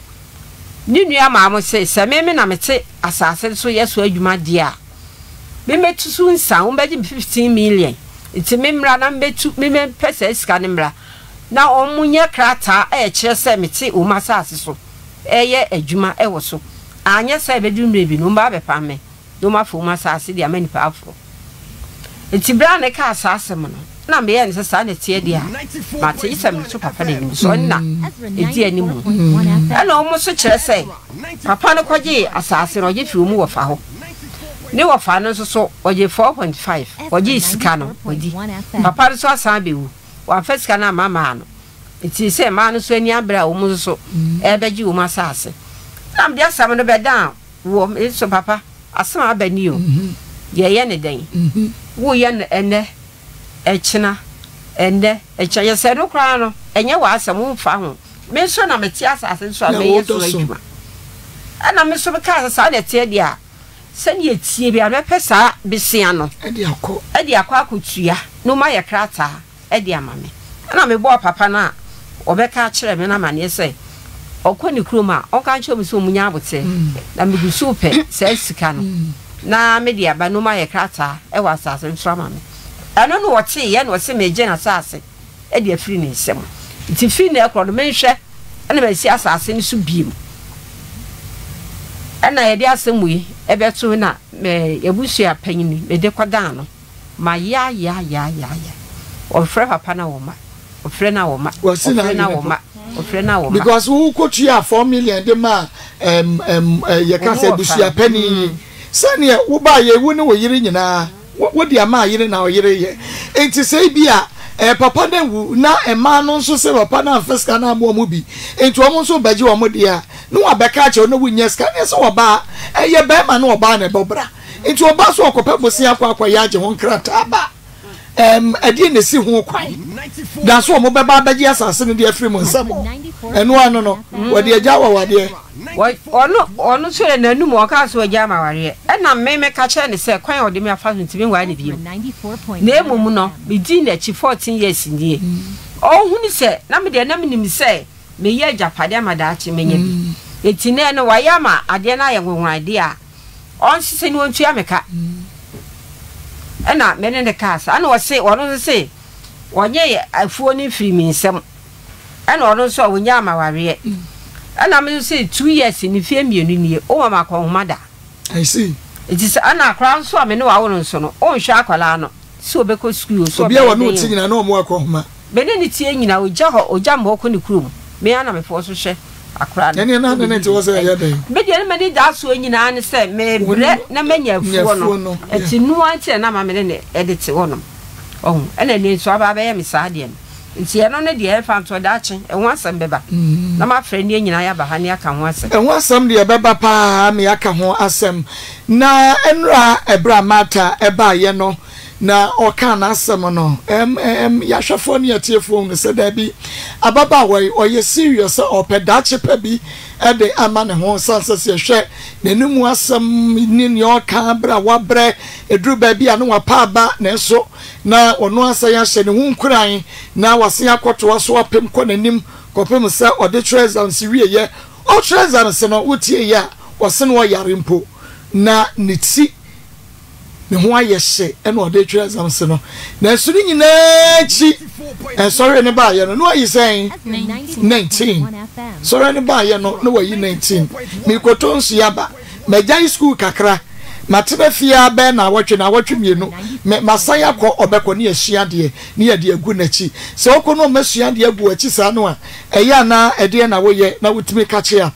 ni nua ma mo sei se me me na me te asase so yeso adwuma dia me metu su nsa wo be fifteen million iti me mra na metu me me pesa sika ne mra na omunye krata e kire se me te o masase so eye adwuma e wo so anya se be du mre bi no mba be pa me no ma fo masase dia mani pa afro iti bra ne ka asase mo no na me ye ne sa na tie dia ma te isa me to papa de ni so na edi ani mu e na omo so kire se papa no kwaje asase no je fi omu wo fa ho ne wo fa no so so oje four point five oje sika no odi papa so asan bewu wa fa sika na mama no iti se ma no so ani abra wo mu so e beji wo masase na me dia sam no be dan wo so papa asama abani o ye ye ne den wo ye ne ene echina ende echa ye se no kra no enye wa asam wo fa ho me so na me ti asase so a me ye so adwuma ana me so be ka asase na tie dia sani etie bia no pesa besia no edi akọ edi akọ akotua no ma ye krata edi amame na me bo papa na obeka kire me na mane se okoni kroma onka nche omuso munya abote na me gusu pe se sika no na me dia ba no ma ye krata e wasase nso amame ano no wote ye no se me je na sase edi afiri ne nsem ti fi na ekro no me hwe na me si asase ne so biem ana ye dia asemu yi ebeto na me yebusu apanyini me de kwadan no ma ya ya ya ya ya ofre papa na wo ma ofre na wo ma ofre na wo ma ofre na wo ma because who could you four million de ma em em ye ka se busu apani sane wo ba ye wo ne wo yire nyina wo dia ma yire na wo yire ye enti sei bia eh papa na wu na ema no nso se papa na feska na mo mu bi enti o mo nso baji o mo dia no wa beka che no wunya ska ne so oba eh ye be ma no oba na bobra enti oba so okopa bosi akwa akwa ya je won krata ba em adi ne si ho kwan da so mo beba baji asase ne dia free mo nsamo eno ano no wo dia jawa wa dia ono ono so na nanu mo ka so agya ma ware e na me me ka che ne se kwan o de me afa ntimi ngwa ne bi na emum no me di na chi fourteen years nie o huni se na me de na me nim se me ye japade amada chi menye bi etine no wa ya ma ade na ye nwonwan de a on sise ni wontu ameka e na me ne ne ka sa na wo se wono se wonye afuo ni firi mi nsem e na wono so wonya ma ware ana me say two years ni fie mienu nie o mama ko homada I see it is ana akra so ame ne wa wono so no o nhwe akwala no so obeko school so bia wa no ti nyina na o mo akọ homa be ne ni tie nyina o ja ho o ja mo ko ni kurum me ana me fo so hwe akra no ne na na ti wo say ya den be de me ni da so nyina ne say me bre na manya afuo no eti nu anti na ma me ne edit wo no oh ana ni so aba ba ya me sa de nti eno ne de e fa nto da ache e ho asem beba na ma frɛ ne nyina ya ba ha ne aka ho asem e ho asem de beba pa me aka ho asem na enra ebra mata eba ye no na oka na asem no em em ya hwefo ne yetiefo no se da bi ababa wai oye serious opedache pa bi e de ama ne ho sanse se hwe nenimu asem ni ne oka bra wabre edru ba bi anu wapa ba na so na ono asa ya hye ne hu nkuran na wase akoto waso apem ko nanim kopem se ode treasure nsi wieye o treasure nse no wotie ya wase no yare mpo na niti ne ho aye hye e na ode treasure nse no na suri nyina chi en sorry ne ba ye no no ayi saying nineteen sorry ne ba ye no no wayi nineteen mi koto nsu ya ba majai school kakra matebe fia be na wotwe na wotwe mienu masan yakọ obekọ ne ahia de ne ye de agu nachi se okọ no masua de agu achi sa no a eya na ede na woye na wotimi ka che a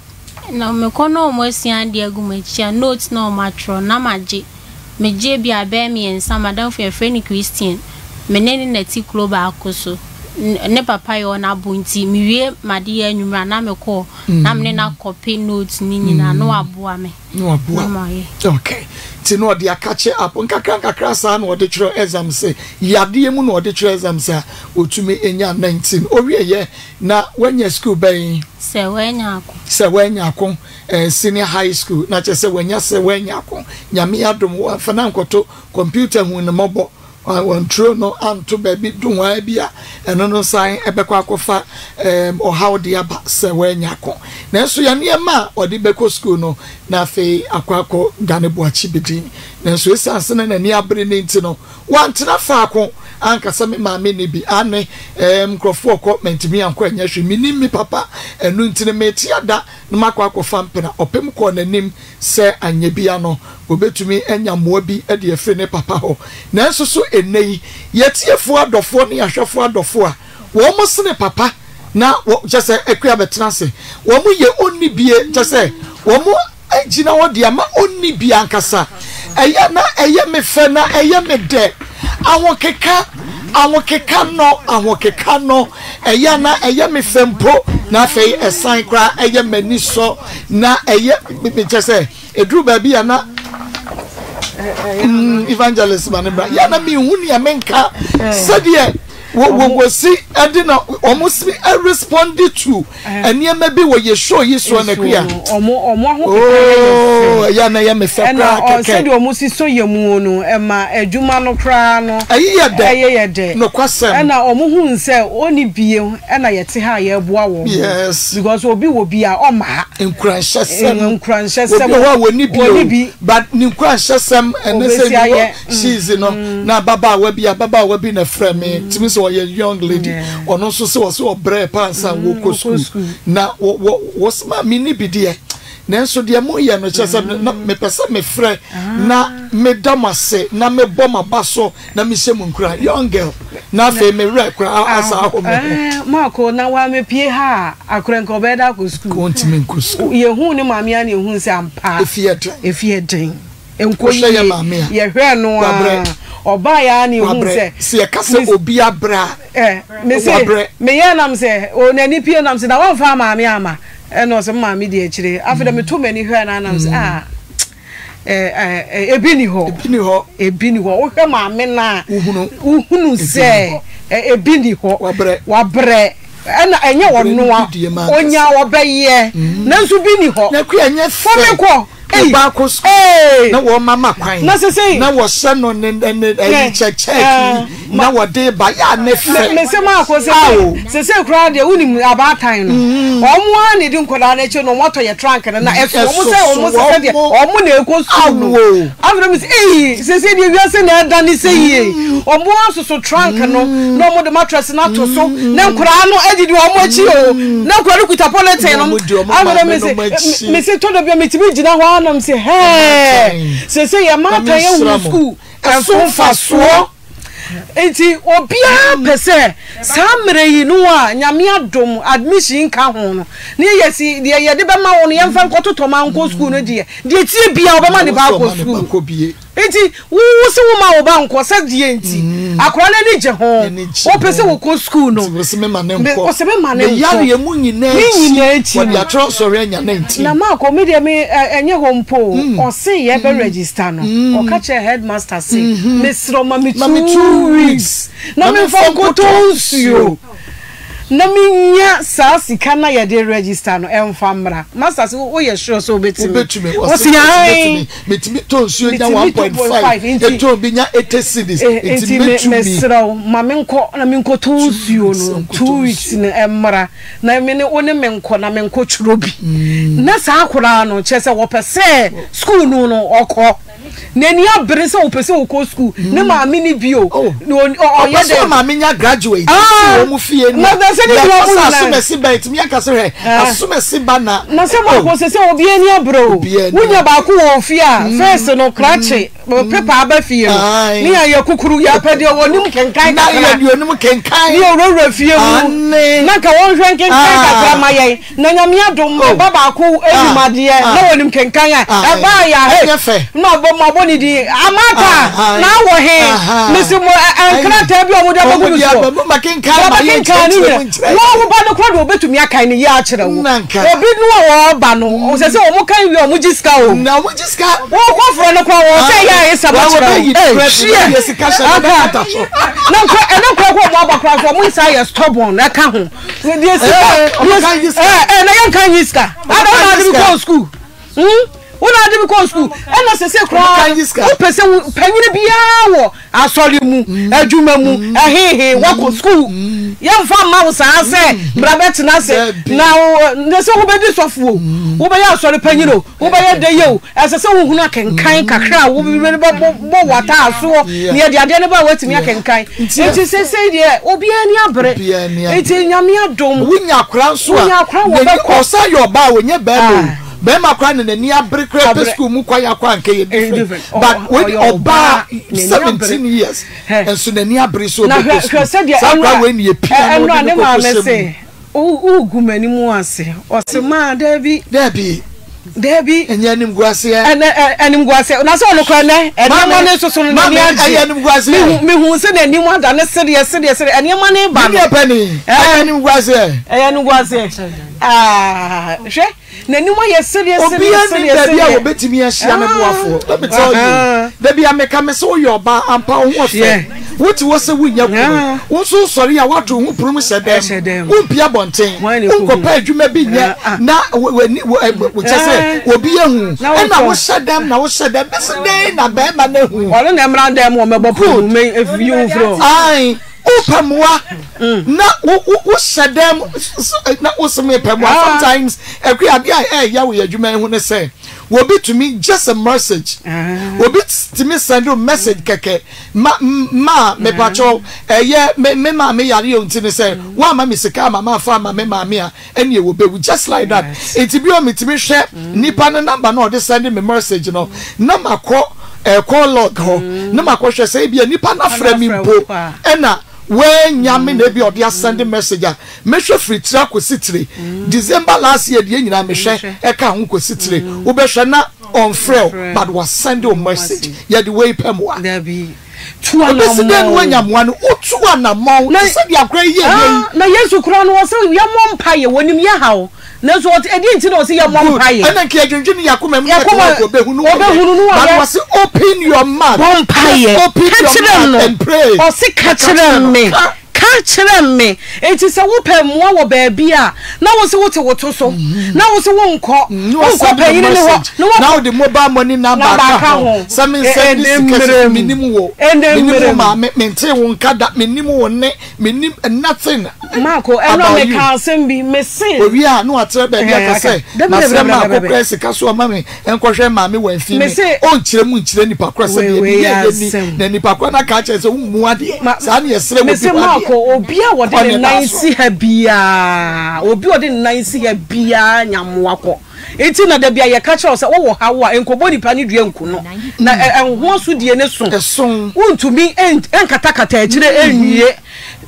na me kono mo ahia de agu machi note na o matro na maje meje bia be mi ensa madam for friend Christian menene na ti club akoso ne papa yo na bunti miwie made ya nwumra na me ko na me na copy notes ni nyina no aboa me no aboa okay ti no de akache up nkakra nkakra sa na ode chiro exam say yade mu na ode chiro exam say otumi enya nineteen owie ye na wanya school ben se wanya akọ se wanya akọ eh senior high school na che se wanya se wanya akọ nyame adom wa fana nkoto computer hu ne mobo one true no anto baby dunwa bia eno no sign ebekwa akofa em o how de aba se wanya ko na so ya ne ma odi beko school no na fe akwako gane boachi bidin na so esanse na ni abre ne nti no wantena fa ko ankasa me ma me ne bi ane em krofo comment mi anko anya hwe mi ni mi papa enu nti ne meti ada na makwa akofa mpena opem ko nanim se anya bia no obetumi enya moa bi e de efe ne papa ho na so so enei yetiefo adofo ne ahwefo adofo a wo mo sene papa na just ekua betena se wo mo ye onni bie just wo mo agina wo de ama onni bie ankasa eya na eye me fe na eye me de awon keka awon keka no awon keka no eya na eye me fe mpo na fe esan kra eye mani so na eye me just edru ba bia na Mm, evangelist manebra ya na mi hu ne menka said wo wo si ade na almost respond to eniema bi wo ye show yi so na kwa omo omo ho oh ya na ya me fe kra keke said omo si so yemu no e ma adwuma no kra no ayi ye de ayi ye de no kwasem e na omo hu nse oni bie e na ye te ha ye boa wo yes because obi wo bia o ma enkran hyesem enkran hyesem obi wo woni bie but ni nkran hyesem ene se she's no na baba wa bia baba wa bi na frɛ me timi so ye young lady ono so so so bre pansa wo ko school na wo wo sma mini bidie na so de mo ye no chese na me pese me frɛ na me damase na me bɔ mabaso na me hye mu nkura young girl na fe me re kura asa ho me eh mako na wa me pie ha akure nko be da ko school konti me ko school ye hu ni maami ani hu se ampa efie efie den enko ye maami ye hwe no a oba ya ni hu se se ye kase obi abra eh me se me ye nam se o nani pie nam se na won fa maami ama e no se maami de akire afeda me to mani hwe na nam se ah eh eh ebi ni ho ebi ni ho ebi ni ho wo hwe maami na uhunu uhunu se ebi ni ho wabre wabre na enye wonoa onya wobeye na nso bi ni ho na ku enye fome ko eh ba ko school na wo mama kwan na sese na wo hye no ne ne eh check na wo de ba ya ne fe me se ma ko se sese kra de unim abatan no omo a ne di nkoda na che no moto ye trunk na eso omo se omo se de omo na eko school after me eh sese de wiase na da ni se yie omo asoso trunk no no omo de mattress na to so na nkora no edidi omo achi o na nkora kuta politin no after me se me se to do bi me tibi gina ho na me se hey sese ye mata ye wu school eso faso enti obia pese samre yi no a nyame adom admission ka ho no ne yesi de ye de be ma wo no ye mfa nkototo ma nko school no de de tie bia obema de ba ko school enti wo se wo ma wo ba nko se die enti akora na ni je ho wo pese wo ko school no wo se me ma ne nko wo se me ma ne nko yare ye mu nyina enti wo dia tro sori anya na enti na ma ko me de me enye ho mpo o se ye be register no o ka che headmaster say me sro ma me two weeks na me fo ko to nsuo na minya sa sika na ye de register no emfa mra master say wo ye sure so betimi wo si ai betimi to nsuo nya one point five e to bi nya eighty cedis enti me sro ma me nko na me nko to nsuo no two weeks na emra na me ne one me nko na me nko churo bi na sa akora no che se wo pese school no no okọ neni abere se wo pese wo ko school ne ma me ni bio no o ye de ma me nya graduate wo mu fie ni ni wo na asumesi ba etimi aka se he asumesi ba na na se ma ko se se obi ani abro wunya ba ku wo fi a first no krache paper aba fie no ni ya kukuru ya pede wo nim kenkan na ya ni onim kenkan ni ororo fie mu na ka won hwen kenkan kakra ma ye na nyame adom ba ba ku enumade na wonim kenkan a e ba ya he na bo ma bo ni di amaka na wo he misi mo enkrata bi o mo de bo gunu so ma kenkan ma ye wo wo ba no kwa do betumi akan ni ya akere wo obi no wo ba no o se se o mo kan wi o mo jiska o na mo jiska wo ko fro no kwa wo se ya isa ba akere eh shie sika sha na ta so na ko e na kwa ko mo ba kwa so mo isa ya stubborn na ka ho di sika eh eh na yan kan jiska ada na di ko school hm una de ko school e na se se kro o pese panyine bia wo asori mu adwuma mu ehehe wako school yemfa ma wo sa se brabet na se na ne se wo be di sofuo wo be ya asori panyino wo be ya de ye ese se wo hunu akenkan kakra wo be bo wata aso ne de ade ne ba watimi akenkan enti se se de obi ani abre enti nyame adom wunya akra nso a ne ko sa yo ba wo nye ba no be ma kwa ne ni abre kra pe school mu kwa ya kwa nke ye different but when oba seventeen years and so ne ni abre so be school sa kwa we ni e pia no ne ma me say o gumani mu ase o se ma David David Debi enyanim guase ene enim guase na so no kwa ne enema ne so so no ni age enim guase me hu se na enim ada ne sede sede sede enema ne ba no pani enim guase enim guase ah hwe na enim ye sede sede sede sede ya obetimi ahia me boafo let me tell you debi ameka me so yo ba ampa ho ofe wuti wo se wunya ku wo so sori ya wato hu prum sedem wo pia bonten wo ko pa adwuma bi nya na wo chese obi ehu e na wo sedem na wo sedem besde na be ma na hu olo na mra dem wo mebo pum me efiu fro ai upamwa na wo sedem na wo some pamwa sometimes every ade eh ya wo adwuma ehu ne say will be to me just a message. Uh, will be to me send you a message keke. Ma ma me pacho eh yeah me me ma me yari on tini say wa ma me sika ma ma fa ma me ma me and you will be just like that. It be on me to me share nipa na number no they sending me message no. Na ma ko eh call log ho. Na ma ko hwe say bia nipa na frɛ me mpo. Ena when nyame na bi odia send message a me hwe free tra ko sitire December last year de nyina me hwe e ka ho ko sitire wo be hwe na on frel but was send a message ya the way pemwa there be two and one nyamwa no two and amount na se dia kra ye na Yesu kra no se ya mo mpaye wonim ya hawo na so edi nti na o se ya mo mpaye ana ki adwendwe ni yakoma mu ko be hunu o be hunu no but was open your mouth mpaye open your mouth and pray o se catch me kire me enti se wo pemwa wo ba bia na wo se wo te wo to so na wo se wo nko nko payini ne ho now the mobile money number ka some send this minimum wo minimum ma mente wo nka da minimum wo ne minim nothing marco e no me ka asem bi me se owi a no atre ba bia ka se na se ma ko press ka so ma me enkohwe ma me wan fi me o nkire mu nkire nipa kra se ni na nipa kra na ka che se wo mu ade sa na yesre mo pipa obi a wode ne nansi ha bia obi wode ne nansi ha bia nyamoa ko enti na da bia ye ka che se wo wo hawo a enkobo nipa ne dua nku no na enho so die ne so eso untumi enkatakata akire enwie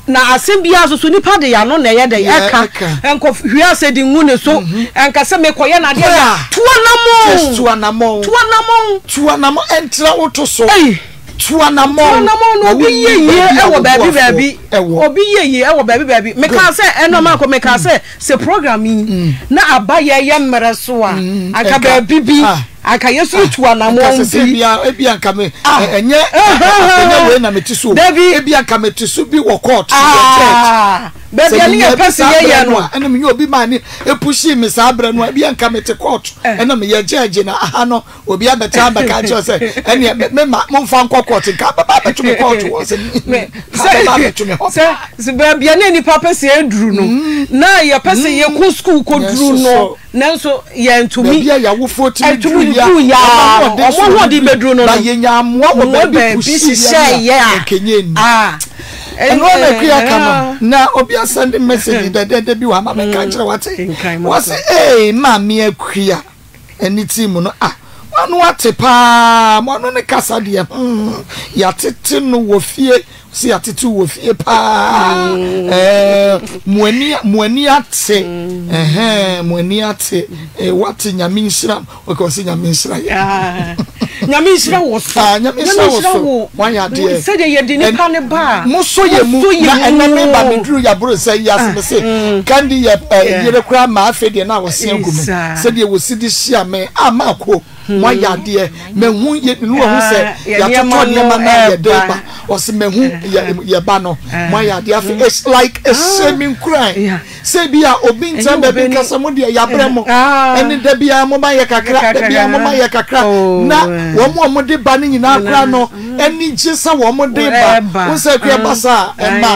na asem bia so so nipa de ya no na ye de eka enko hwia se di ngune so enka se mekoye na de tuwa na mo tuwa na mo tuwa na mo tuwa na mo entra woto so tuwa na mo tuwa na mo no obi yeye e wo baabi baabi obi yeye e wo baabi baabi me ka se eno ma ko me ka se se program yi na abaye ye mmere so a aka baabi bi aka yesu tuwa na mo nti bia ebi anka me enye enye we na metiso ebi anka metiso bi wo court church baby ani ya pese ye ye no ena me obi ma ni epushi me sa abra no ebi anka meti court ena me ye judge na aha no obi abeta abaka cho se ena me ma mo fa nko court ka baba betu me court wo se me baba betu me se se baby ani ni papa se eduru no na ye pese ye ko school ko duru no nanso ye ntumi bia ya wo forty duru ya omo ho di beduru no na ye nya amoa wo baby pushi se ye ah and when I create kama na obi send message that that be wa ma me ka kire wate was eh ma me akua any team no ah wanu ate pa mo no ne kasa de ya tete no wo fie si atete wo fie pa eh muani muani ate eh muani ate eh wate nyame nhira o ko si nyame nhira ya nyame nhira wo so nyame nhira wo so wan ya de se de ye de ni pa ne ba mo so ye mu na ename ba me duru ya bro say ya se se kandi ye yere kura ma afi de na wo se agumi se de wo si di hia me ama ko wan ya de me hu ye nu wo se ya toto ne ma na ye de ba o se me hu ye ba no wan ya de afi it's like a shaming cry say bia obi ntam be bi kasa mo de ya bremo eni da bia mo ma ye kakra da bia mo ma ye kakra na wo mo mo de ba ni nyina kra no eni jisa wo mo de ba wo se kra basa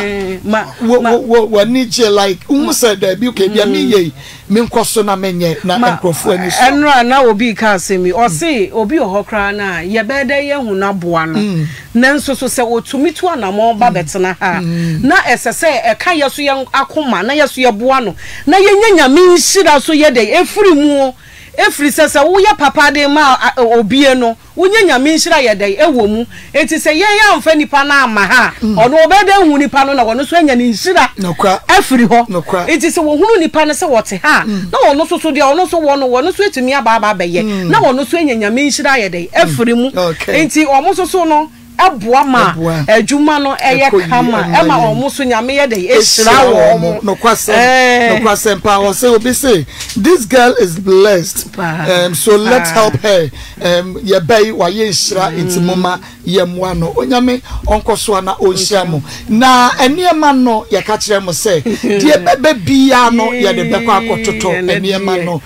ma wo wo wo ni je like wo se da bi ke bia mi ye mi nkoso na menye na enkrofo ani so enra na obi ka asemi o se obi o hokra na ye be da ye hu na boa no na nso so se otumi to na mo ba betena ha na esese e ka yeso ye akoma na yeso ye boa no na ye nyanya mi nhira so ye de efiri mu efiri sese wo ye papa de ma obie no wo nyanya mi nhira ye de ewo mu enti se ye ya mfa nipa na ama ha ono obede hu nipa no na wono so anya ni nhira nokwa efiri ho enti se wo hunu nipa ne se wote ha na wono so so de wono so wono wono so etumi aba aba beye na wono so nyanya mi nhira ye de efiri mu enti omo so so no aboa ma adwuma no eye kama e ma omo so nyame ye de ehira wo nokwase nokwase pa o say obi say this girl is blessed um so let's help her um ye bay wa ye ehira intimoma ye moa no onyame onkoso na onhia na eniema no ye ka kire mo say de bebe bia no ye de bekọ akototo eniema no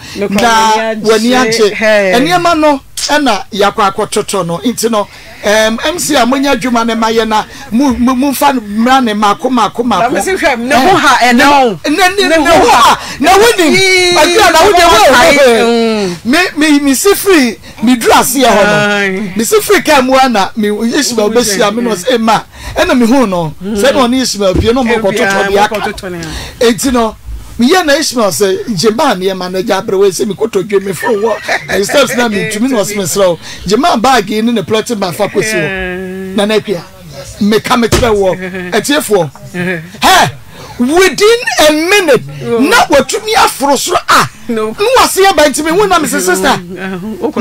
na wani ache eniema no ena yakwa akototo no inti no um M C amonya adwuma ne maye na mu fa mra ne mako mako mako me se hwem ne ho ha ene ho ne ho ha na woni adua na wo de wo me me me si free me dress ye ho no me si free ka mu ana me Ishmael besia me no say ma ena me hu no say no ni Ishmael pie no mo kototo bi aka enti no mi ye na Ishmael say jema na ye manager abre say me kotodwe me for wo I steps na me tumi no sme slow jema bag ni ne plot ba fa kosi wo na na pia me ka me tire wo etiefo he within a minute na watumi afro so ah no wase ya ba ntimi hu na me sister na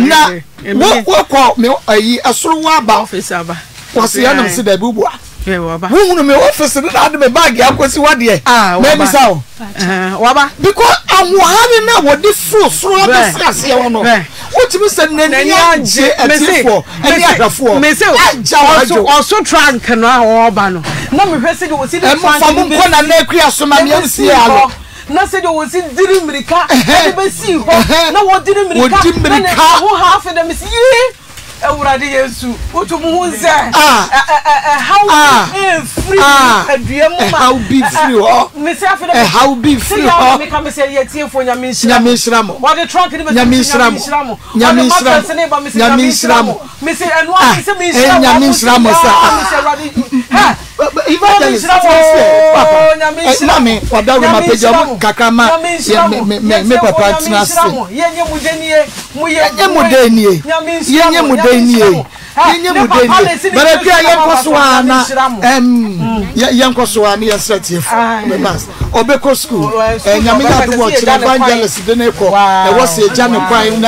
wo ko me ayi asoro wa ba office aba wase ya na me se da bi bua yeah waba wo hu me office na ade me bag akosi wade ah maybe sao eh waba because awohare na wo de fro so abese ya wono wotimi se nani age atifo ani ahafo me se also also trunk no awoba no na me hwese de wo si de fa mu ko na na akua so ma me si alo na se de wo si diri mirika de be si ho na wo diri mirika na ho half de me si Ewurade Yesu otumu hu nze ah eh how free aduam ma how be free oh me say afede how be free oh me come say ye tie fo nyame nhira nyame nhira mo what the trunk ni be nyame nhira mo nyame nhira mo nyame nhira mo me say enu a say me nhira nyame nhira mo sa me say Ewurade ha evangelist papa mami wadawo ma peja kakama me me me papa tinase ye nye mudenie mu ye nye mudenie ye nye mudenie Ninye mudeni. But if you are Yankoswana, um, Yankoswani, yes, yes, Obeko school, and Yamina to watch evangelist, the Neko, there was a Jana crying,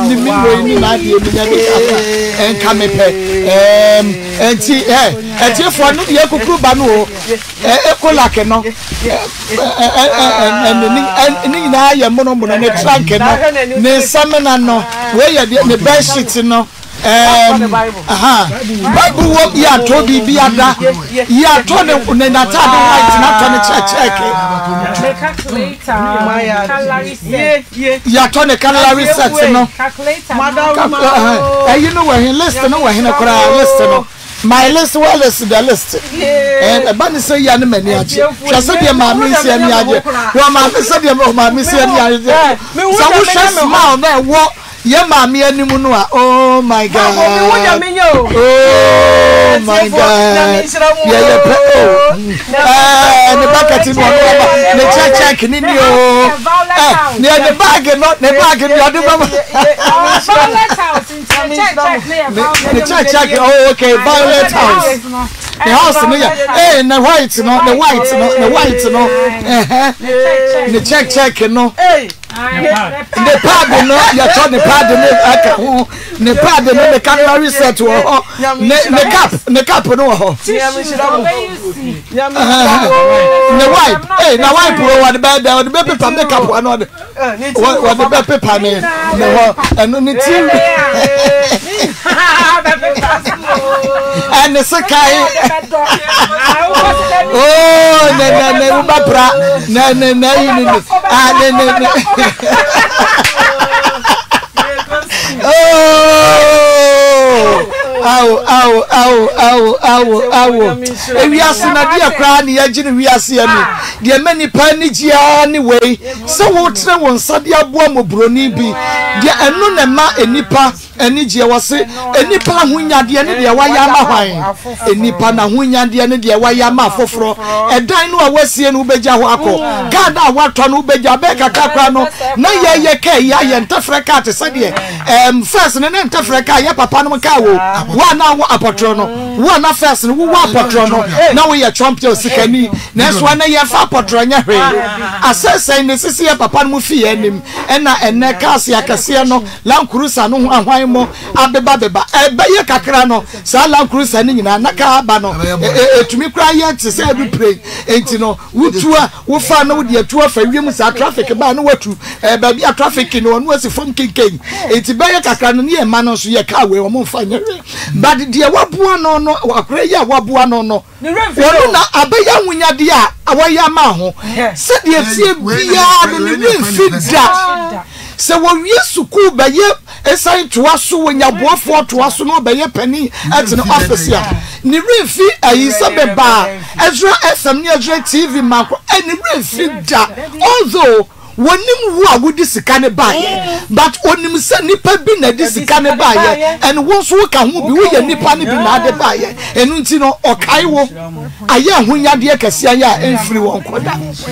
and Kamepe, and see, and if one of Yaku Banu, Ecolacano, and Nina Yamono, and a trunk, and the Samanano, where you the best shit, you know. Um, aha. Bible what ya told be biada. Ya told ne na ta do white na to ne check check. Ya told ne calorie set no. Eh you know where he list no where he na kora list no. My list well is the list. And about to say ya ne mani aje. Hwa se de ma mi se ani aje. Wa ma se de ma mi se ani aje. So we should smile na wo yeah, mommy, oh my God. Oh my God. Yeah, yeah, and the bucket in one, the check check in you. Near the bag, not the bag in the other. The check check, oh, okay, Violet House. The house, eh, and the white, not the white, not the white, no. The check check, no. The pardon, no, you're talking the pardon, the pardon, the calorie set to the cap, the cap, no. The white, eh, now I put what the bed, the baby from the cap, one or what the baby panel, and on the team. And the Sakai. Oh, no, no, no, no, no, no, no, oh, ow, ow, ow, ow, ow, ow. If we are seeing a dear crown, the engine we are seeing the many panigi anyway. So what's the one Sadia Bomo Bronibi? The Anunema and Nipa and Nigia was it, and Nipa Hunya, the end of the Wayama wine, and Nipa Hunya, the end of the Wayama Fofro, and Dino Wessian Ubeja Wako, Gada Watan Ubeja Beka Caprano, Naya Yake, Yayan Tafraka, Sadia, um, first and then Tafraka, Yapapanamakawo. One hour a patrono, one affairs, and one patrono. Now we are champion Sikani. Next one a year for patronia. I said, saying this is here, Papa Mufi and him, and I Casia Casiano, Lancrusa, no one Waimo, Abeba, Ebaya Cacrano, Salam Cruz and Naka Bano, to me cry yet to say we pray, and you know, who tour, who found out the tour for you must have traffic about what to, baby, a traffic in one was a phone king. It's Baya Cacrano near Manos, your car, we won't find it. But dear Wabuano, no, Wakraya Wabuano, no. Wona abaya wunya dia awaya ma ho se de tie bia no ne mfida se wo wie suku be ye esan to aso wunya boafo to aso no be ye pani at no office ya ne refi ayi se be ba Ezra F M ne Ezra T V mako eni refi da although wonim wo a wodi sika ne baye but onim se nipa bi na di sika ne baye and wo so ka ho bi wo ye nipa ne bi na de baye enu nti no okai wo aye ahonyade akase aye a enfiri won koda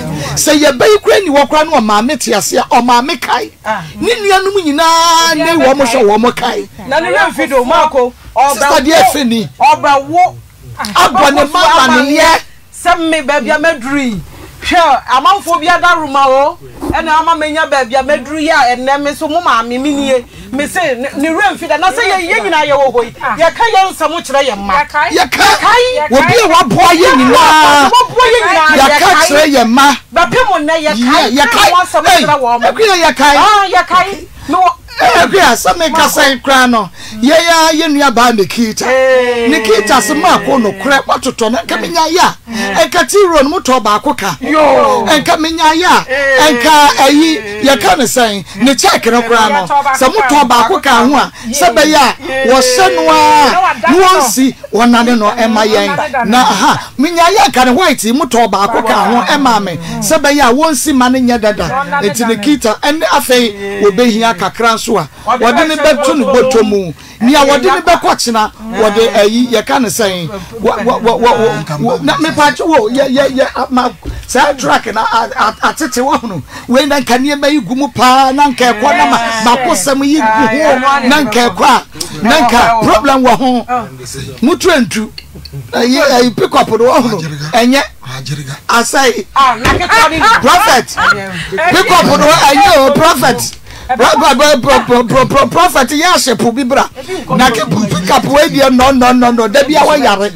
se ye bayi kura ni wo kura no ma mete ase o ma me kai ni nuanum nyina ne wo mo hwe wo mo kai na ne mfido mako oba de afini oba wo abone mama ne ye semme babia maduri hwe amanfo bia da ruma wo ena ama menya babia maduru ya enne me so mo ma me minie me se ni remfi da na se ye ye nyina ye wo hoi ye ka ye nsamo kire ye ma ye ka obi wa boa ye nyina wo boa ye nyina ye ka kire ye ma ba pemo na ye ka ye ka nsamo kire wo ma ye ka ah ye ka no Ebia some kasa kra no ye ya ye nua ba Nikita Nikita se ma ko no kra watoto na ka menya ya enka tiro no moto ba akoka yo enka menya ya enka ayi ye ka ne sen ne check no kra no se moto ba akoka ho a se be ya wo se no a nuonsi wonane no ema yen na ha menya ya ka ne white moto ba akoka ho ema me se be ya wonsi ma ne nya dada enti Nikita en afei obehia kakra so a wode ne beto ne botomu ni a wode ne bekochena wode ayi ye ka ne sen na me pa wo ye ye ma sa track na atete wo no we na kanie ma igumu pa na nka ekwa na ma makosam yi gu na nka ekwa na nka problem wo ho mutu entu ayi ayi pick up wo ho enye asai prophet pick up no ayi prophet prophet ya shepu bibra na ke pick up we dia no no no no da bia wa yare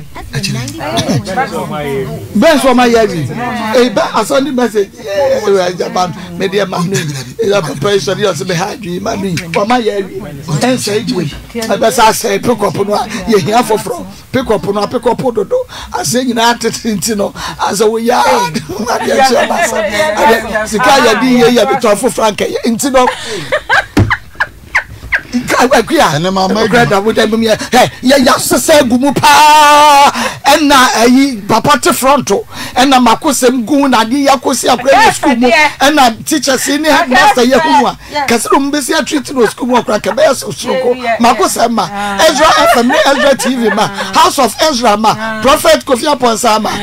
ben so ma yari e ba asoni message e jaban media man e da pressure you say hardly man o ma yari en say ji ba sa say pick up no ye hia foforo pick up no pick up dodo ase nyina atete no ase wo ya ya chama sika ya di ye ya beto foforo anka nti no Ikawakua ene mama grada wo dem me eh ya yasese gumu pa ena ayi papa te fronto ena makosem gu na di yakosi akra school mu ena teachers ni master ye humu kasiro mbesi a treat no school mu akra ka be soko makosem ma Ezra F M Ezra T V ma House of Ezra ma Prophet Kofi Aponsa ma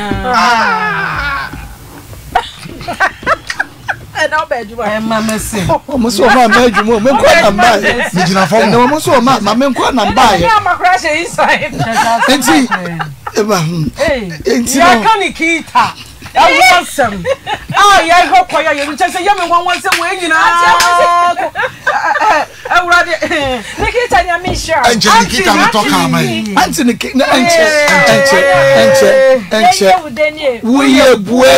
na obeju e ma mesi o mo so ma meju mo me kwa na mba ni jina fo mo mo so ma ma me kwa na mba ye ma crash inside enti e ba enti ya kan kita ya wasam ah ya go kwa ya ye nche se ya me nwan wan se we nyina eh urade nikita nya mi sha anche nikita me toka mai anche nikita anche anche anche anche we ye bue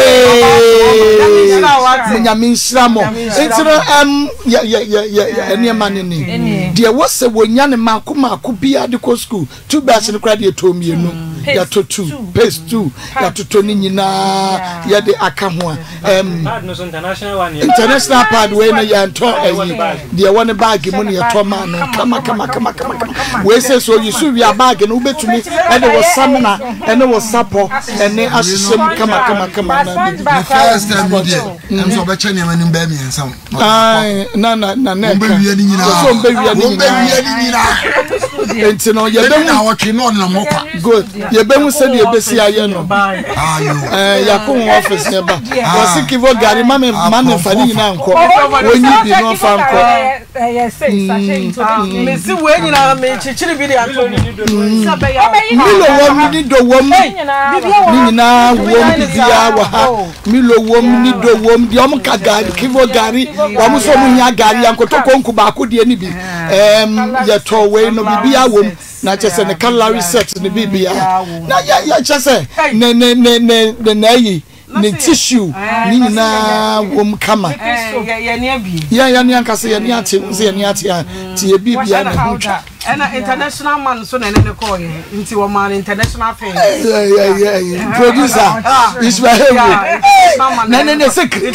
nya mi shra mo enti no em ya ya ya ya ene ma ne ni de wo se wonya ne makoma akobia de ko school two bas ne kra de to mienu ya to two pace two ya to to ni nyina ya de aka ho em international pad we na ya nto ayi de won bag mu ne ya to ma no kama kama kama kama we say so you should be a bag no betumi and there was samina and there was sapo and asem kama kama kama na the first time we did em so be chene mani mba mi ensam ai na na na na mba wi ani nyina so mba wi ani nyina enti no ye be na wotwe no na mokwa good ye be hu se de ebesi aye no ayo eh yakun office ne ba wasi kivo gari mame mame fani nyina nko wonyi bi no fa nko eh say sachet into me si we nyina me chichiri bi de ato milo wom ni do wom ni nyina wom bibia wa ha milo wom ni do wom de om ka gari kivo gari wom so mu nya gari ankoto konku ba ko de ni bi em ye to we no bibia wom na chese ne calorie set ne bibia na ya ya chese ne ne ne ne ne yi ne tissue ni nyina wom kama ya ne abi ya ya ne ankase ya ne ate ya ne ate ti e bibia na hutwa ena international man so na ne ne call ye nti wo man international fan yeah yeah yeah producer Ismail na ne ne secret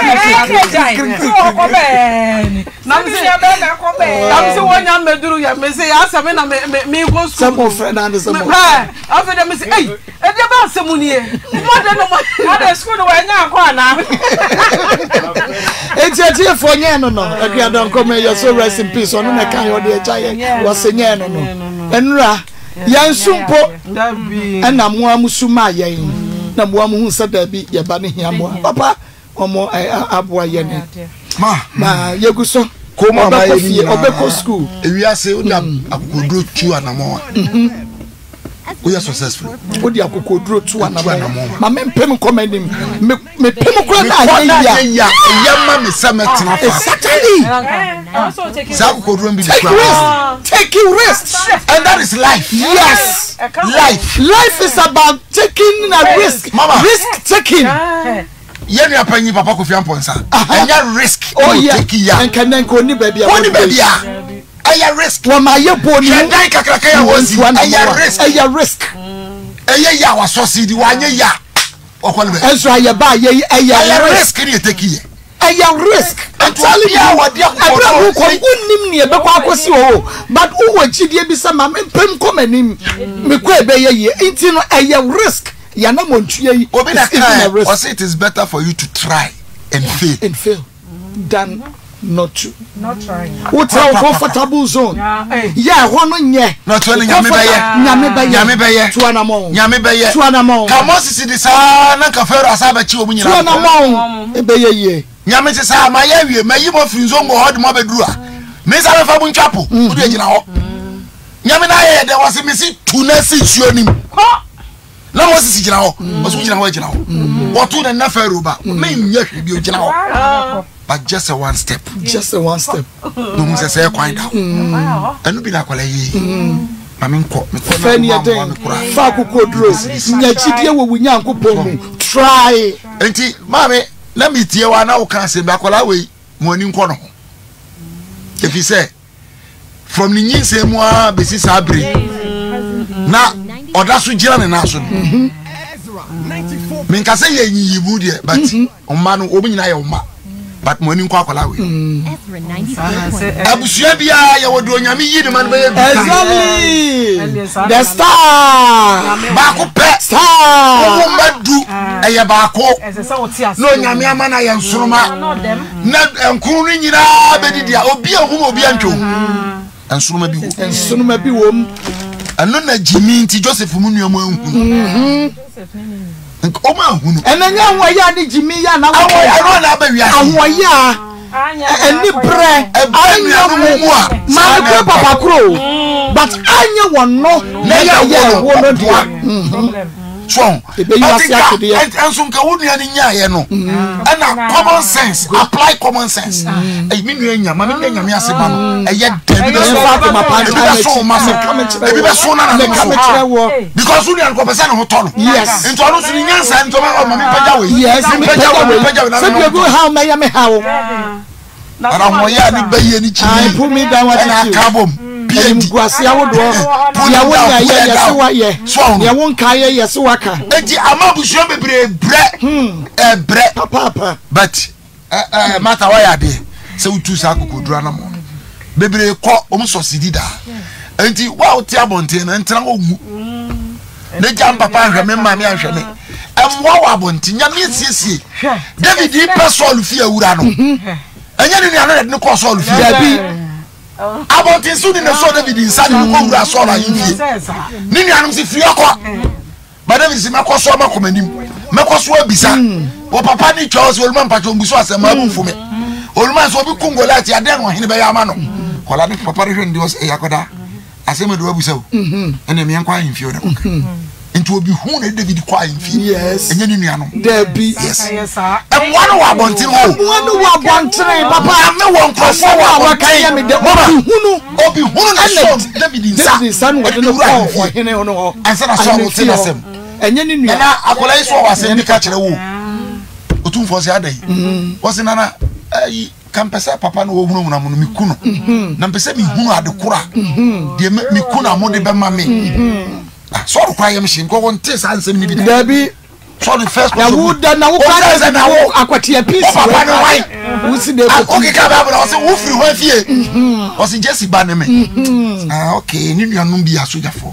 na me se be na ko be na se wonya meduru ya me se ya same na me me go school some friend and some ha after them say hey e dey ba asemu ni e mo dey no mo dey school we nya akwa na eti eti fo nye no no akua don come you so rest in peace onu na kan yo dey chaye was nye no no enra yan sumpo na mo amusuma yen na mo amu hu da bi ye ba ne hia mo papa omo aboa ye ne ma ma yeguso ko ma ma ye obeko school ewiase o da akokodro tu anamo we are successful o di akokodro tu anamo ma me pem commend me me pem kura na ye ya ya ma me sametina exactly sa akokodro mbi take risk take risk and that is life. Yes, life life is about taking a risk. Mama. Risk taking. Yen ya panyi papa Kofi Amponsa. Anya risk. Oh yeah. ya. And can then go ni baby. Oni baby ya. Aya risk. Wa ma ye boni. Shendai kakraka ya wosi. Aya risk. Aya risk. Aya ya wa sosidi wa anya ya. Okwani be. Enso aya ba ye aya risk ni take ye. Aya risk. I'm telling you what dia ko ko unim ni e be kwa akosi o but who wa gidie bi se ma me pem komanim me ko e be ye ye nti no aya risk ya na montue yi obi na kai or say it is better for you to try and fail and fail than not to. Not trying. What's our comfortable zone? Yeah, one on ye. Not to Yami Baye. Yami Baye. Yami Baye. To an amount. Yami Baye. To an amount. Come on, see this. Ah, Nakafera Sabachi. To an amount. Baye ye. Yami says, ah, my area, my you of Frizongo, hard Mabedua. Miss Alphabon Chapel. Who did you know? Yamina, there was a missing two nurses. You him. Na mo sisi gina ho mo so gina ho gina ho what to the nafa roba me nya hwe bi gina ho but just a one step just a one step no mo se say kwan da anu bi na kwala yi ma me nko me fa ni eten fa kokodro nya chidie wo wunya nkopon mu try enti ma me na me tie wa na wo kan se me akwala we mo ani nko no ho if you say from ni nyinse mu a besi sabre na oda so gira ne na so me nka say ye nyiyibu de but omma no obi nyina ye omma but mo ani nko akwala we abusia bia ye wodo onyame yi de man be ye exactly the star ba ko pe star o madu eye ba ko no onyame amana ye nsoroma na enkuru ni nyina bedidia obi ehum obi antwo ensoroma bi wo ensoroma bi wo ano na Jimmy nti Joseph mu nuamu anhu mhm o ma hunu enanya hoya ni Jimmy ya na awo ya na ba wiase ahoya eni bre anya mu a ma ko papa kro but anya wonno na ya ya wo no dia mhm so ebe you ase akede ya enso nka wo nua ni nya ye no na common sense apply common sense eh me nua nya ma me nua nya me ase ba no eh ye dem be so ma pa na so ma so ebi be so na na me come kire wo because wo nua ko pesa na ho to no yes into no so nyansa into ma ma me paja we yes me paja we paja we so be go how me ya me how ara ho ya ni baye ni chi I put me down what na kabom Guasia would ya wonya ye yesi wa ye ya wonka ye yesi waka enti amabusuo bebre bre eh bre papa but eh eh mata wa ya de se utu sa kokodura na mo bebre ko om sosidi da enti wa oti abonte na ntra ogu ne jam papa hwe me ma me ahwe me emwa wa abonte nya me siesie David yi person fi awura no enya ni anu de ko so fi bi abonte su ni na so David inside ko wura so la yifie ni ni anu si fi akọ ba David si makọ so makomanim makọ so abisa wo papa ni Charles Oluma mpacho mbuso asema abu fume Oluma so bi kungola ti ade no hene be ya ma no kola ni papa rehwe ndi was e yakoda asema do abusa o ene me yankwa yifie o de ko nti obi hu na David kwa yifie yes enye ni nua no there be yes e wanu wa bonte ho wanu wa bonte papa me won crofo wa wa kan ya me de obi hunu obi hunu na so David insa David san wo de no ko hene ho no ansa na so wo te na sem enye ni nua na akola iso wa sem ni ka kire wo otumfo se adai wo se nana ai kampesa papa no wo hunu na mo mi kuno na mpesa mi hunu adekora de mi kuno amo de be ma me ah so ro kwa yem shin ko won te sa ansem ni bi da bi so the first na wo da na wo ka na wo akwatia peace papa no why wo si de ko okay ka ba bra wo se wo firi ho afie wo se Jesse ba ne me ah okay ni nuanum bi asojafo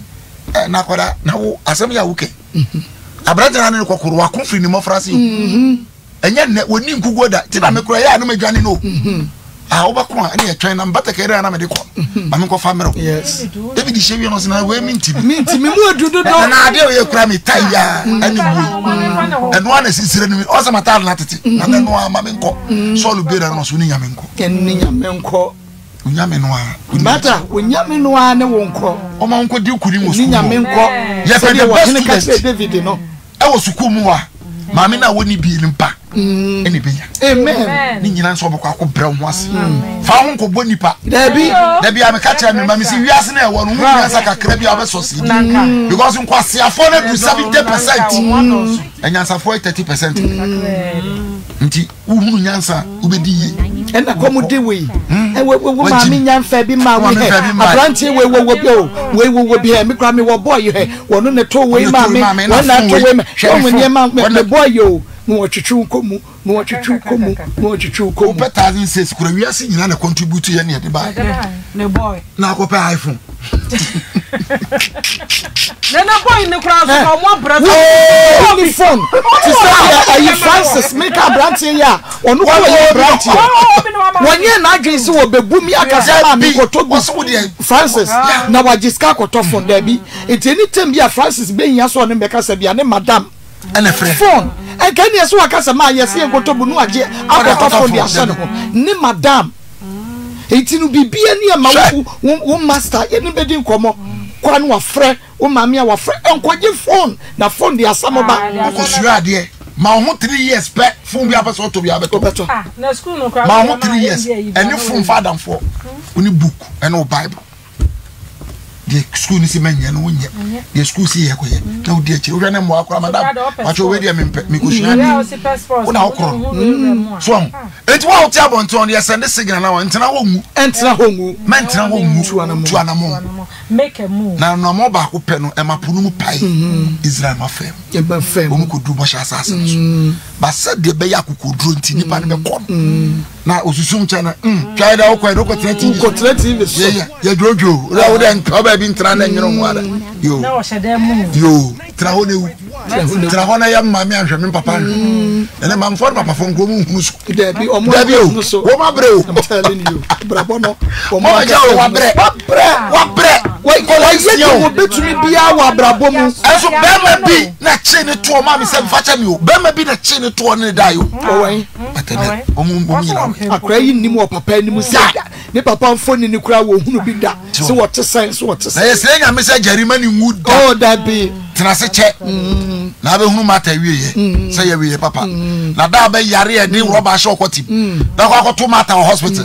na kwada na wo asem ya wuke abraja na ne kokoro wa konfiri ni mo frase enye ne woni nkugo da ti na me kura ya no madwane no ah obako a ne yetwen na mbata kere na me de ko ma me ko famero yes David shewi no se na we minti minti me mu adudu do na ade o ye kura me tai ya ani bu eno ana sisire ni o se mata na tete na me no ama me nko so lu bera no so ni nya me nko ken nya me nko nya me no a mata nya me no a ne wo nko o ma nko di kuri mo so nya me nko ye pe de best student David no e wo suku mu wa ma me na woni bi limpa eni benya amen ni nyina nso bokọ akọ brɛ ho ase fa ho nko bo nipa dabi dabi am ka kira me ma me si wiase na e wo no mu nyasa kakra bi abeso si because nko asiafo na do seventy percent enyansafo thirty percent nti uhunu nyansa ubedi ye ena komu de we e we we ma me nyanfa bi ma we he abrantie we we we bi o we we we bi he me kra me wo boy he wo no ne to we ma me wo na to we me wo me ne ma me boy yo no twetwu komu no twetwu komu no twetwu komu o thousand six kura wiase nyina na contribute ye ne de ba ne boy na akopɛ iPhone Nana boy in the crowd, no more brother. Only phone. To say, you Francis, make a branch here. Or no, you branch here. One year, I can see what Bebumi Akasama be what told Francis. Now, I just can't cut off on Debbie. It's any time, yeah, Francis being your son and because of your name, Madame. And a friend. Phone. And can you so Akasama, yes, you go to Bunuaje, I got off on your son. Name Madame. It's in be be any amount of master, anybody come Kwan wa frɛ o maame a wa frɛ enkwaje phone na phone dia samoba ko sua de ma ho three years pe phone bi apaso to bi abeto ah na school no kwa ma ho three years any phone father for oni book and o bible the school ni si manya no nya the school si ye ko ye na o di achi o hwe na mo akora madam wa cho we di me me ko sua ni o na okoro so enti wa o ti abonto on ye send signal na wa ntina wo mu entina ho mu mentina ho mu tu anamo make a move na no mo ba ko pe no e mapunu mu pai Israel ma fam e ba fam o mu ko du bo sha asase so ba said de be yakokodro nti nipa ne be ko na osusum chana mm try da ko e do ko treti ko treti be so ya jojo ra wo den ka ba bi ntra na nyiro nwara yo na wo shede mu yo tra ho ne wu tra ho na ya mama ahwe me papa ene mam for papa fo nko mu hu so de bi o mo hu so wo ma bre o I'm telling you brabo no o mo ja wa bre wa bre wa bre wai ko la ye ko betumi bia wa brabo mu eso be ma bi na che ne to ma mi se facha mi o be ma bi na che ne to ne da yo o wai atene o mu o mu akra yi nim o papa ni mu se ne papa mfoni ni kura wo hunu bi da so what sense what sense na yes nya me se jarima ni ngu da oh that be tena se che na be hunu mata wieye se ye wieye papa na da be yare e ni roba sho kwati da kwa to mata hospital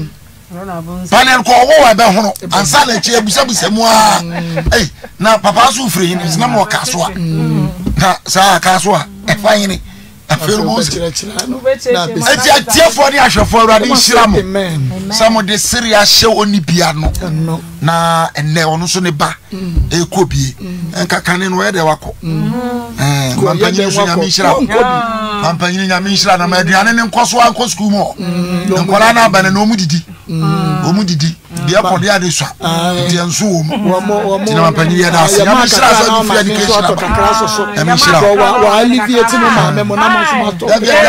panel ko wo e be hunu ansa na chi ebusa busa mu a eh na papa so free ni na mo ka so a na sa ka so a e fa yin afirmo eti atia for ni ahwefo awrade nhira mo some de serious show oni bia no na enne ono so ne ba e ko bie enka kane no e de wako eh mampanyi so nyame nhira mampanyi nyame nhira na ma aduane ne nkoso anko school mo nkola na aba na omu didi omu didi bia ko de ade so di enso wo mo ti na mampanyi ya da se nyame nhira so di education nyame nhira wa alleviate mo ma me mo na Ajari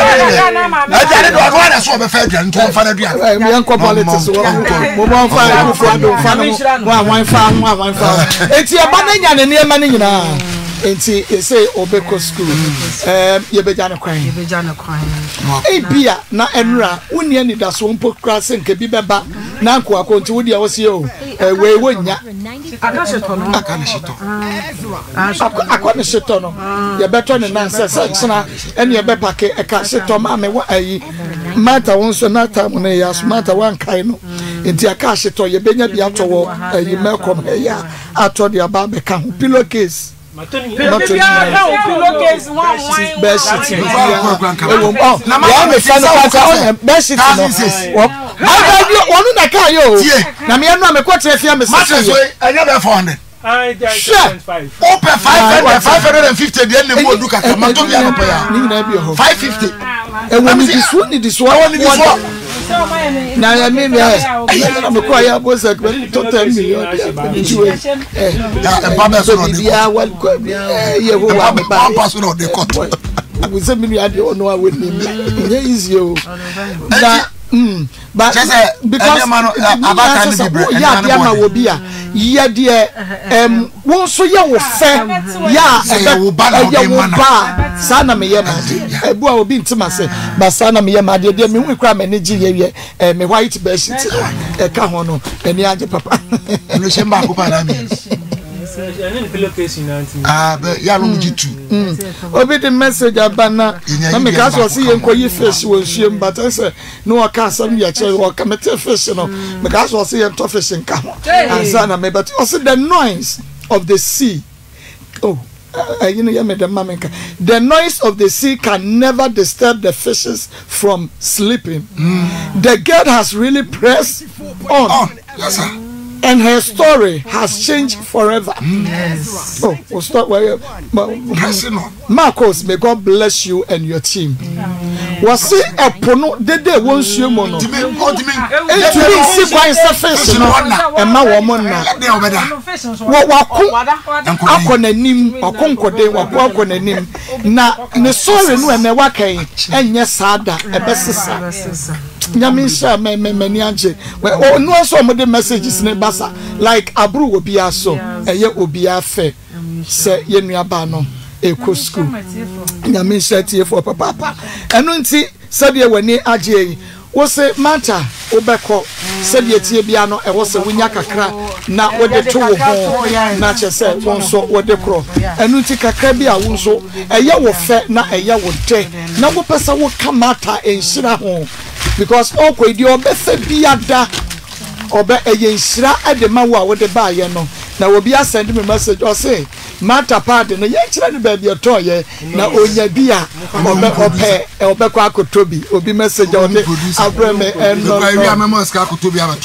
do agora so be fa aduan to fa na aduan me enko politics mo mo fa ku fa do fa no wa wan fa wa wan fa enti e ba na nya ne ne ma ne nyina enti e say obeko school em ye be jana kwan ye be jana kwan e bia na enra woni ani da so mpo kra se nke bi beba na anko akonti wodi a wo se o we we nya aka sheto no aka ne sheto aka ne sheto no ye beto ne na se se sna ene ye be pake e ka sheto ma me wa ayi mata won so na ta mo ne ya so mata wan kai no enti aka sheto ye benya bia to wo ayi mekom he ya ato dia ba be ka pillowcase Matoni pillowcase one one best shit na ma me fa no pa best shit no wonu na ka yo na me enu me kwache afia me say so anya be four hundred I five open five hundred fifty de ne mo duka ka matoni ya pa ya ni na bi ho five fifty e woni disu ni disu woni disu na ya me me na me kwa ya bo se to ten million eh ya pa me so no de ya wal kwa ye ho wa me pa pa so no de cut we say me ya de ono a we ni me easy o na mm but because abaka ni bibre ya dia ma wo bia ya dia em won so ya wo fe ya e wo ba sana me ye ma e bu a obi ntima se ba sana me ye ma de de me hu kra me ne gi ye ye me white bedsheet e ka ho no eni age papa no she ma ko pa na me ah be ya lo gi tu obi the message abana na me ka so see yenko yi fish wo hiem but say no ka sam ya che wo ka mete fish no me ka so see yen to fish nka ho ansana me but also the noise of the sea oh uh, you know, the noise of the sea can never disturb the fishes from sleeping. Mm. The girl has really pressed on. on. Yes, sir. And her story has changed forever. Mm. Yes. Oh, we'll start where you pressing on. Marcos, may God bless you and your team. Mm. wasi epono dede won suo mo no etumi si kwan se fish no ema wo mo na wo wako akonanim akonkode wako akonanim na ne sore no eme wakan enye saada ebesesa nyame sha me me mani anje o no so mo de messages ne basa like abru obi aso eye obi afe se yenua ba no eko school nyame sha tie for papa eno nti se de wani age yi wo se mata obeko se de tie bia no e wo se wunya kakra na wo de to wo ho na che se won so wo de kro eno nti kakra bia wo so eye wo fe na eye wo de na wo pesa wo kamata enhira ho because all ko di obefa biada obe eye nhira adema wo a wo de ba ye no na obi a send me message or say mata pad no ye kire ne ba bi oto ye na onya bia obe ope obe kwa akotobi obi message o de abreme eno no wi amemo ska akotobi abato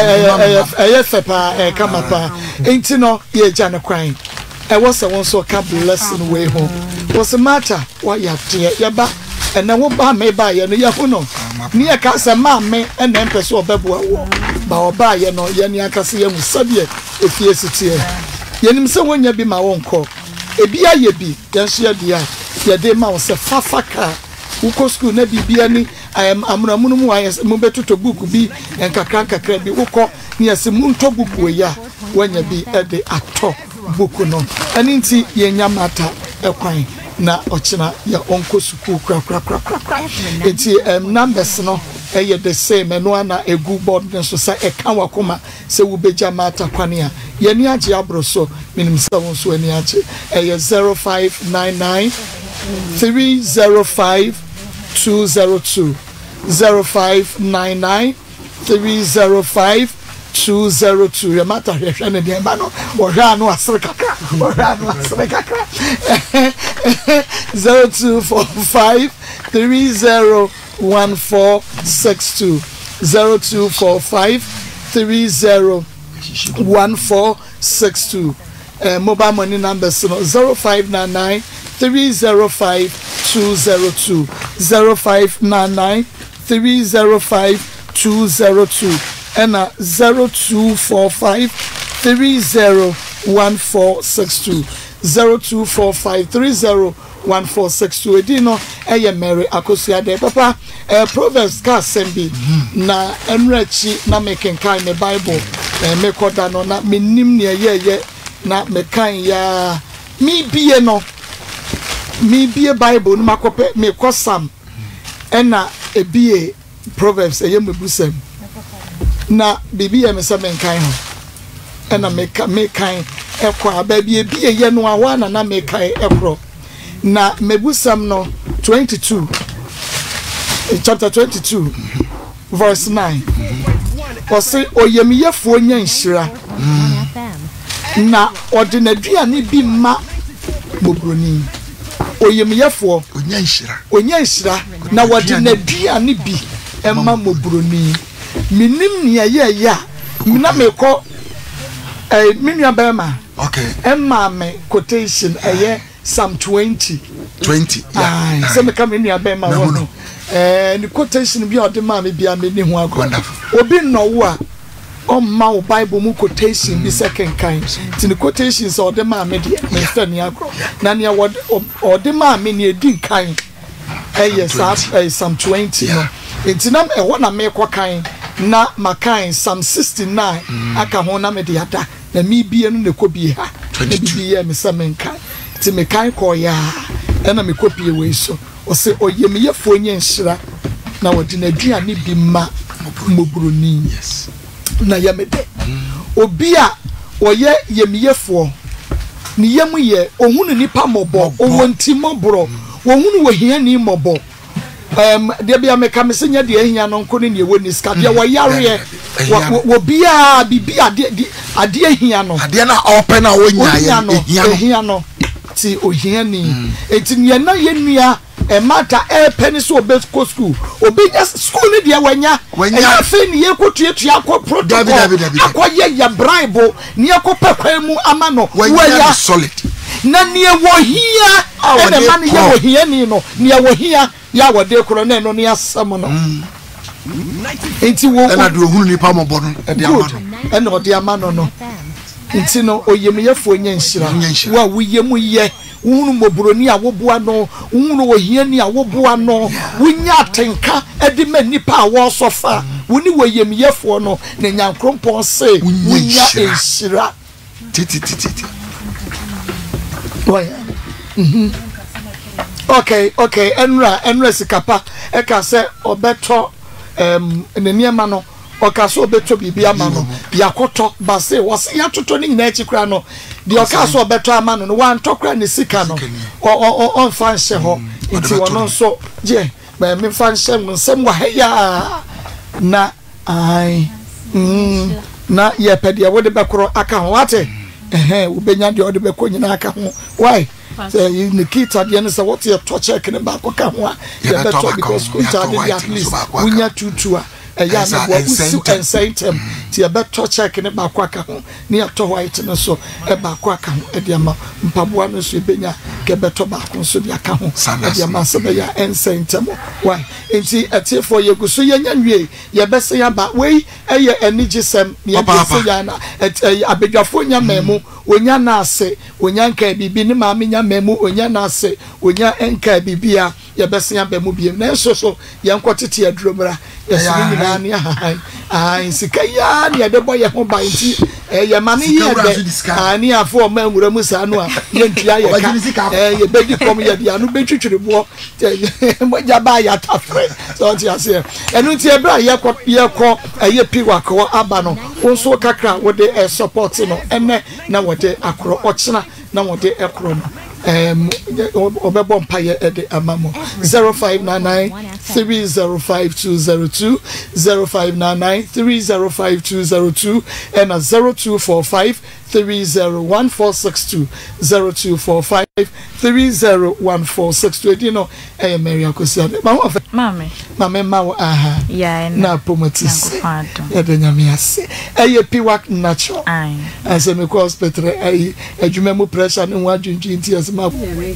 ase eye sepa e kama pa enti no ye gya ne kwan e wo se won so ka blessing we ho wo se mata wa ya te ye ba ena wo ba me ba ye no ye hu no ni e ka se ma me ena mpese obebo wo ba oba ye no ye ni aka se ye mu sabie efie sitie yenim se wonya bi ma wonko ebi aye bi yenso ye dia ye de ma wo se fafaka uko school na bibia ni amuramu mu ayes mu betoto book bi enkakra kakra bi uko ni yesi mu nto book we ya wonya bi e de ato book no ani nti yenya mata ekwan na ochina ya onko school kra kra kra kra enti um, numbers no eye the same eno na egu board no so say e kan wakoma se wo beja mata kwane a ye ni age abroso minim se won so ani age eye zero five nine nine three zero five two zero two zero five nine nine three zero five two zero two ya mata hwehwe ne de ba no wo hwa no asere kakra wo hwa no asere kakra zero two four five three zero one four six two zero two four five three zero one four six two uh, mobile money numbers no zero five nine nine three zero five two zero two zero five nine nine three zero five two zero two and uh, zero two four five three zero one four six two zero two four five three zero one four six two edino eye Mary Akosia de papa eh, Proverbs ka sembi na enrechi na mekenkan me Bible eh, mekoda no na menim ne yeye na mekan ya mi bie no mi bie Bible no makope me kosam ena ebie Proverbs eye mebusem na bibi ye me se menkan ho ena meka mekan ekwa ba bie bie ye no awa na na mekan ekro na mebusam no twenty-two chapter twenty-two verse nine ose oyemiyefo nya nhira na ordinary bi ma bobroni oyemiyefo onya nhira onya nhira na ordinary bi emma mobroni minim ne ye ya mina meko eh minua bema okay emma me quotation eye Psalm twenty. twenty. Yeah. Ah, so me come in here be ma wo. Eh, the quotation bi o de ma me bia me ni ho ago. Obi no wo a o ma o Bible mu quotation bi second kind. Ti the quotations o de ma me de me fa ni ago. Na ne o de ma me ni edi kan. Eh yes, eh Psalm twenty no. Enti na e wo na me kwa kan na makan Psalm sixty-nine aka ho na me de ada. Na mi bia no ne ko bi ha. Na bi ya me sa men kan. Ti me kan ko ya ena me kopie we so o se oyemiyefo nye nhira na wodi na aduane bi ma mobroni yes na yamede obi a oye yemiyefo ni yemu ye ohunu nipa mobo owonti mobro ohunu wohia ni mobo em de bia me ka mesenya de ahia no nko ne ewoni ska de wo yare wo bia bibia de ade ahia no ade na open na wonya ye ahia no ti ohia ni eti ye na ye nua e mata e peni so obe school obi school ni dia wanya e ya fe ni ye kotuetua akọ protocol akọ ye ya bribe ni akọ pekwan mu ama no wanya solid na ne wo hia e na man ye wo hia ni no ne wo hia ya wo de kro na no ne asam no enti wo na de ohunu ni pa mo bo no e de ama no e na o de ama no no enti no oyemyefo nya nhira wa wo yemu ye unu mobroni awoboa no unu wo hia ni awoboa no wunya tenka edi manipa awo sofa woni wo yemyefo no ne nyankrompo se wunya enhira titi titi why mhm okay okay enra enra sikapa e ka se obeto em ne niema no okaso obeto bibia ma no yakoto base wase yatoto ni nyina ekikra no de okaso obeto ama no wan tokra ne sika no o on fan hye ho nti wono so je ba me fan hye mo nsem wa ya na ai mm na ye pede ye wode bekoro aka ho wate eh wo benya de wode beko nyina aka ho why say ni kita de ne say what you to check ne ba ko ka ho a ye beto because ko ta de at least wunya tutua eya na bo usu ensentem ti e beto check ne ba kwa ka ho ni ato white no so e ba kwa ka ho e de ma mpaboa no so e benya ke beto ba ko so de aka ho e de ma so be ya ensentem why enti ati for ye guso ye nya nwie ye bese ya ba we eye enigisem ye bese ya na abedwafo nya memu onya na ase onya nka bibi ni ma nya memu onya na ase onya enka bibia ye bese ya ba mu biem na so so ye nkotete aduromra ye sini nyina ni ha ah sika ya ni de boy ho ba nti ye ma ni ye de ani afo ma nwura mu sa no a ye ntia ye ka eh ye bedi kom ye dia no betwitwire bo mo ja ba ya tafre so ti ase enu ti e bra ye ko ye ko ye piwa ko aba no wonso kakra wo de support no ene na wo de akro ochina na wo de ekro no um obebo mpaye ede amamo zero five nine nine three zero five two zero two zero five nine nine three zero five two zero two and a zero two four five three zero one four six two zero two four five three zero one four six two you know eh Mary akosia mama mama mama ma aha yeah na promotis e de nyame ase eh piwak natural ai ase me ko hospital eh adwuma mu pressure ne ho adwundwi nti ase ma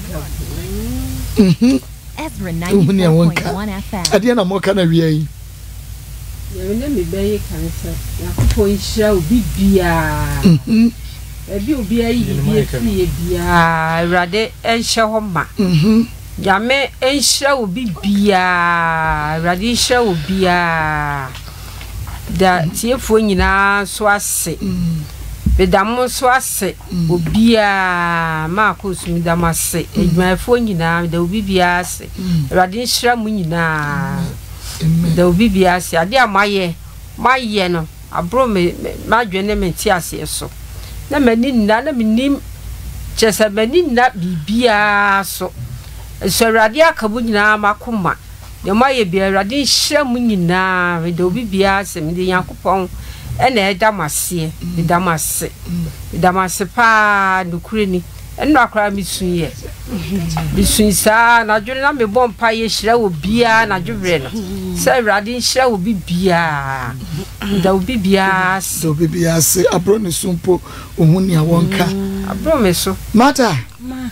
mhm Ezra ninety-four point one F M ade na mo kana wi yi ye ne me be cancer yakopɔ nhyira obi bia mhm ebi obi ayi bi efi bia awrade enhye ho ma mhm yame enhyira obi bia awrade enhyira obi a da tiefo nyina so ase bedam so ase obi a ma ko sumi dam ase edwafo nyina da obi bia ase awrade enhyira mu nyina da obi bia ase ade amaye maye no abro me madwene me ti ase so na mani nna na minim chese mani nna bibia so so awrade akabu nyina makoma de maye bia awrade enhyira mu nyina da obi bia ase me de yakopon ena eda mase eda mase eda mase pa nukure ni eno akra misuye misuisa na dwene na me bompa ye hyira obia na dwevre no se awrade hyira obi bia da obi bia se obi bia se abro ne sumpo ohuni awonka abro me so mata ma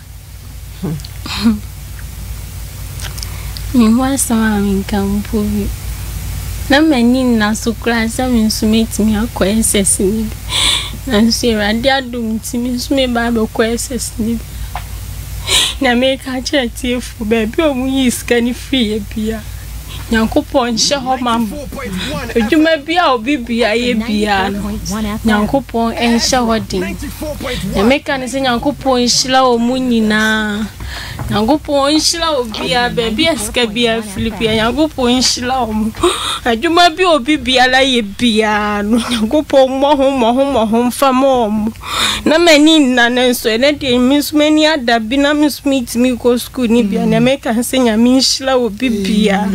mi wasa ma mi kampo na mani na so class am insumate mi akọ S S ni na so awrade adum ti mi sume ba be ko S S ni na me ka cheti efu be bi o mu yi ska ni free bia Nyankopon hye ho mam edwuma bia obi bia ye bia Nyankopon enhye ho din na me ka ne se Nyankopon hyira o mu nyina Nyankopon hyira obia be bia ska bia Filipia Nyankopon hyira o mu edwuma bia obi bia la ye bia no Nyankopon mo ho mo ho mo ho mfa mo na mani na nenso ene de mismani ada bi na mismit mi ko school ni bia na me ka se nyame hyira obi bia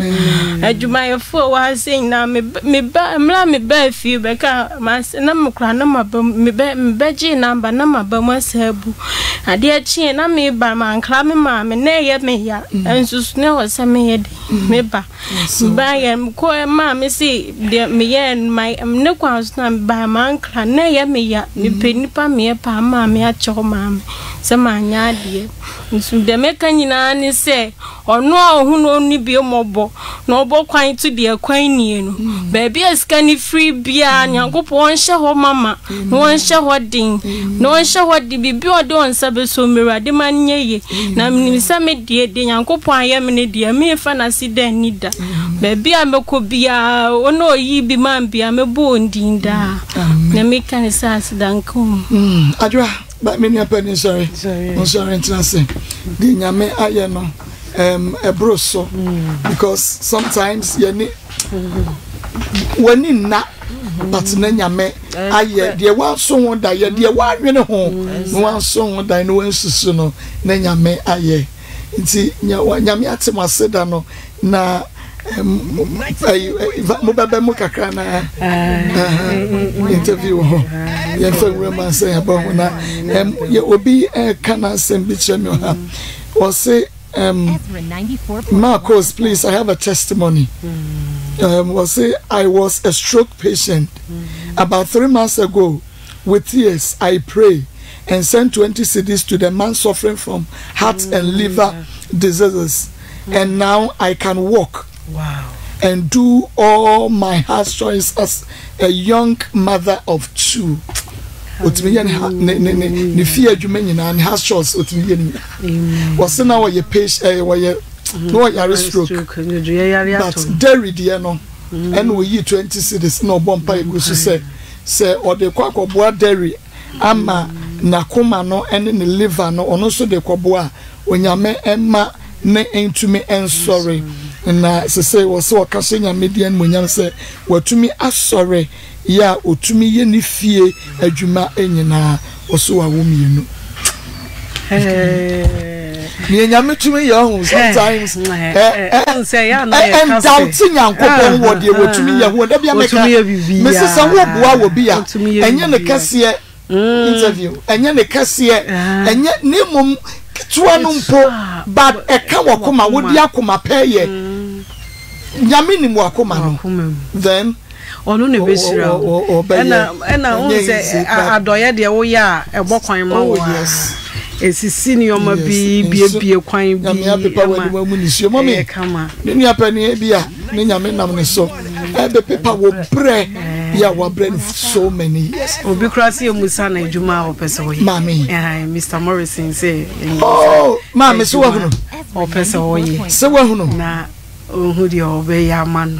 adwuma yefo wa sen na me me ba mla me ba fi be ka na me kra na ma ba me ba me ba ji number na ma ba ma sabu ade a chi na me ba man kra me ma me na ye me ya ensusu ne wo se me ye de me ba ba ye ko ma me si de me ye my ne kwa so na ba man kra na ye me ya me pe nipa me pa ma me a cho ma me se ma nya de nsu de me ka nyina ni se ono ohu no ni bi mobo no obo kwan to de kwan nie no ba bia ska ni free bia nyankopon hye ho mama no won hye ho din no won hye ho di bi o de on sabe so mirade man ye na mi sa me de de nyankopon aye me ne de me fa na si da ni da ba bia me ko bia ono yi bi man bia me bo ndin da na me kan sa asidanko mm adwa ba me ni apani sorry I'm sorry internase di nyame aye no um a broso because sometimes you need when in na but na nyame aye de wan so won da ye de wan wene ho no wan so won da no wan susu no na nyame aye nti nyame atemase da no na mo baba mo kakra na interview ho ye fa wura say about na ye obi kana sembi chemi ha o say um Marcos, please, I have a testimony. Mm. Um, was say I was a stroke patient mm. about three months ago. With tears, I pray and sent twenty cedis to the man suffering from heart mm. and liver diseases, mm. and now I can walk. Wow! And do all my heart choice as a young mother of two. Otimi ne ne ne ne fie adwuma nyina ne has shots otimi ye ni was na wo ye page eh wo ye no yare stroke but dairy de no and we yi twenty cedis no bompa egu so say say o de kwakoboa dairy ama na koma no ene ne liver no ono so de kwaboa onyame emma ne entumi ensori na se say wo so ka se nyame de en monyam say watumi asori ya otumi ye ni fie adwuma enyina oso wa womienu eh ni nyame tumi ye ho sometimes eh say ya na ye ka say and nyankopon wo de wotumi ye ho da bia meka me sesa wo boa wo bia enye ne kase interview enye ne kase enye ni mum kitwa no mpo but eka wakoma wo di akoma peye nyame ni mu akoma no then onu ne besira ena ena unse adoye de wo ya ebo kwan ma wo esisi ni oma bi bie bie kwan bi nyame apepa wo mu nisio mami kama ne ni apani bia ne nyame nam ne so ebe pepa wo bre ya wa bre so many years obi krasi emusa na adwuma opese wo mami eh Mister Morrison say oh mami so wo hunu opese wo ye se wo hunu na ohu di obe ya manu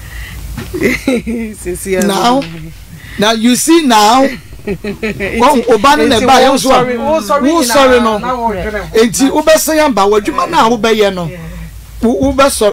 now now you see now one obani na ba yo so wo sorry no enti wo be say amba wadwuma na wo be ye no wo be so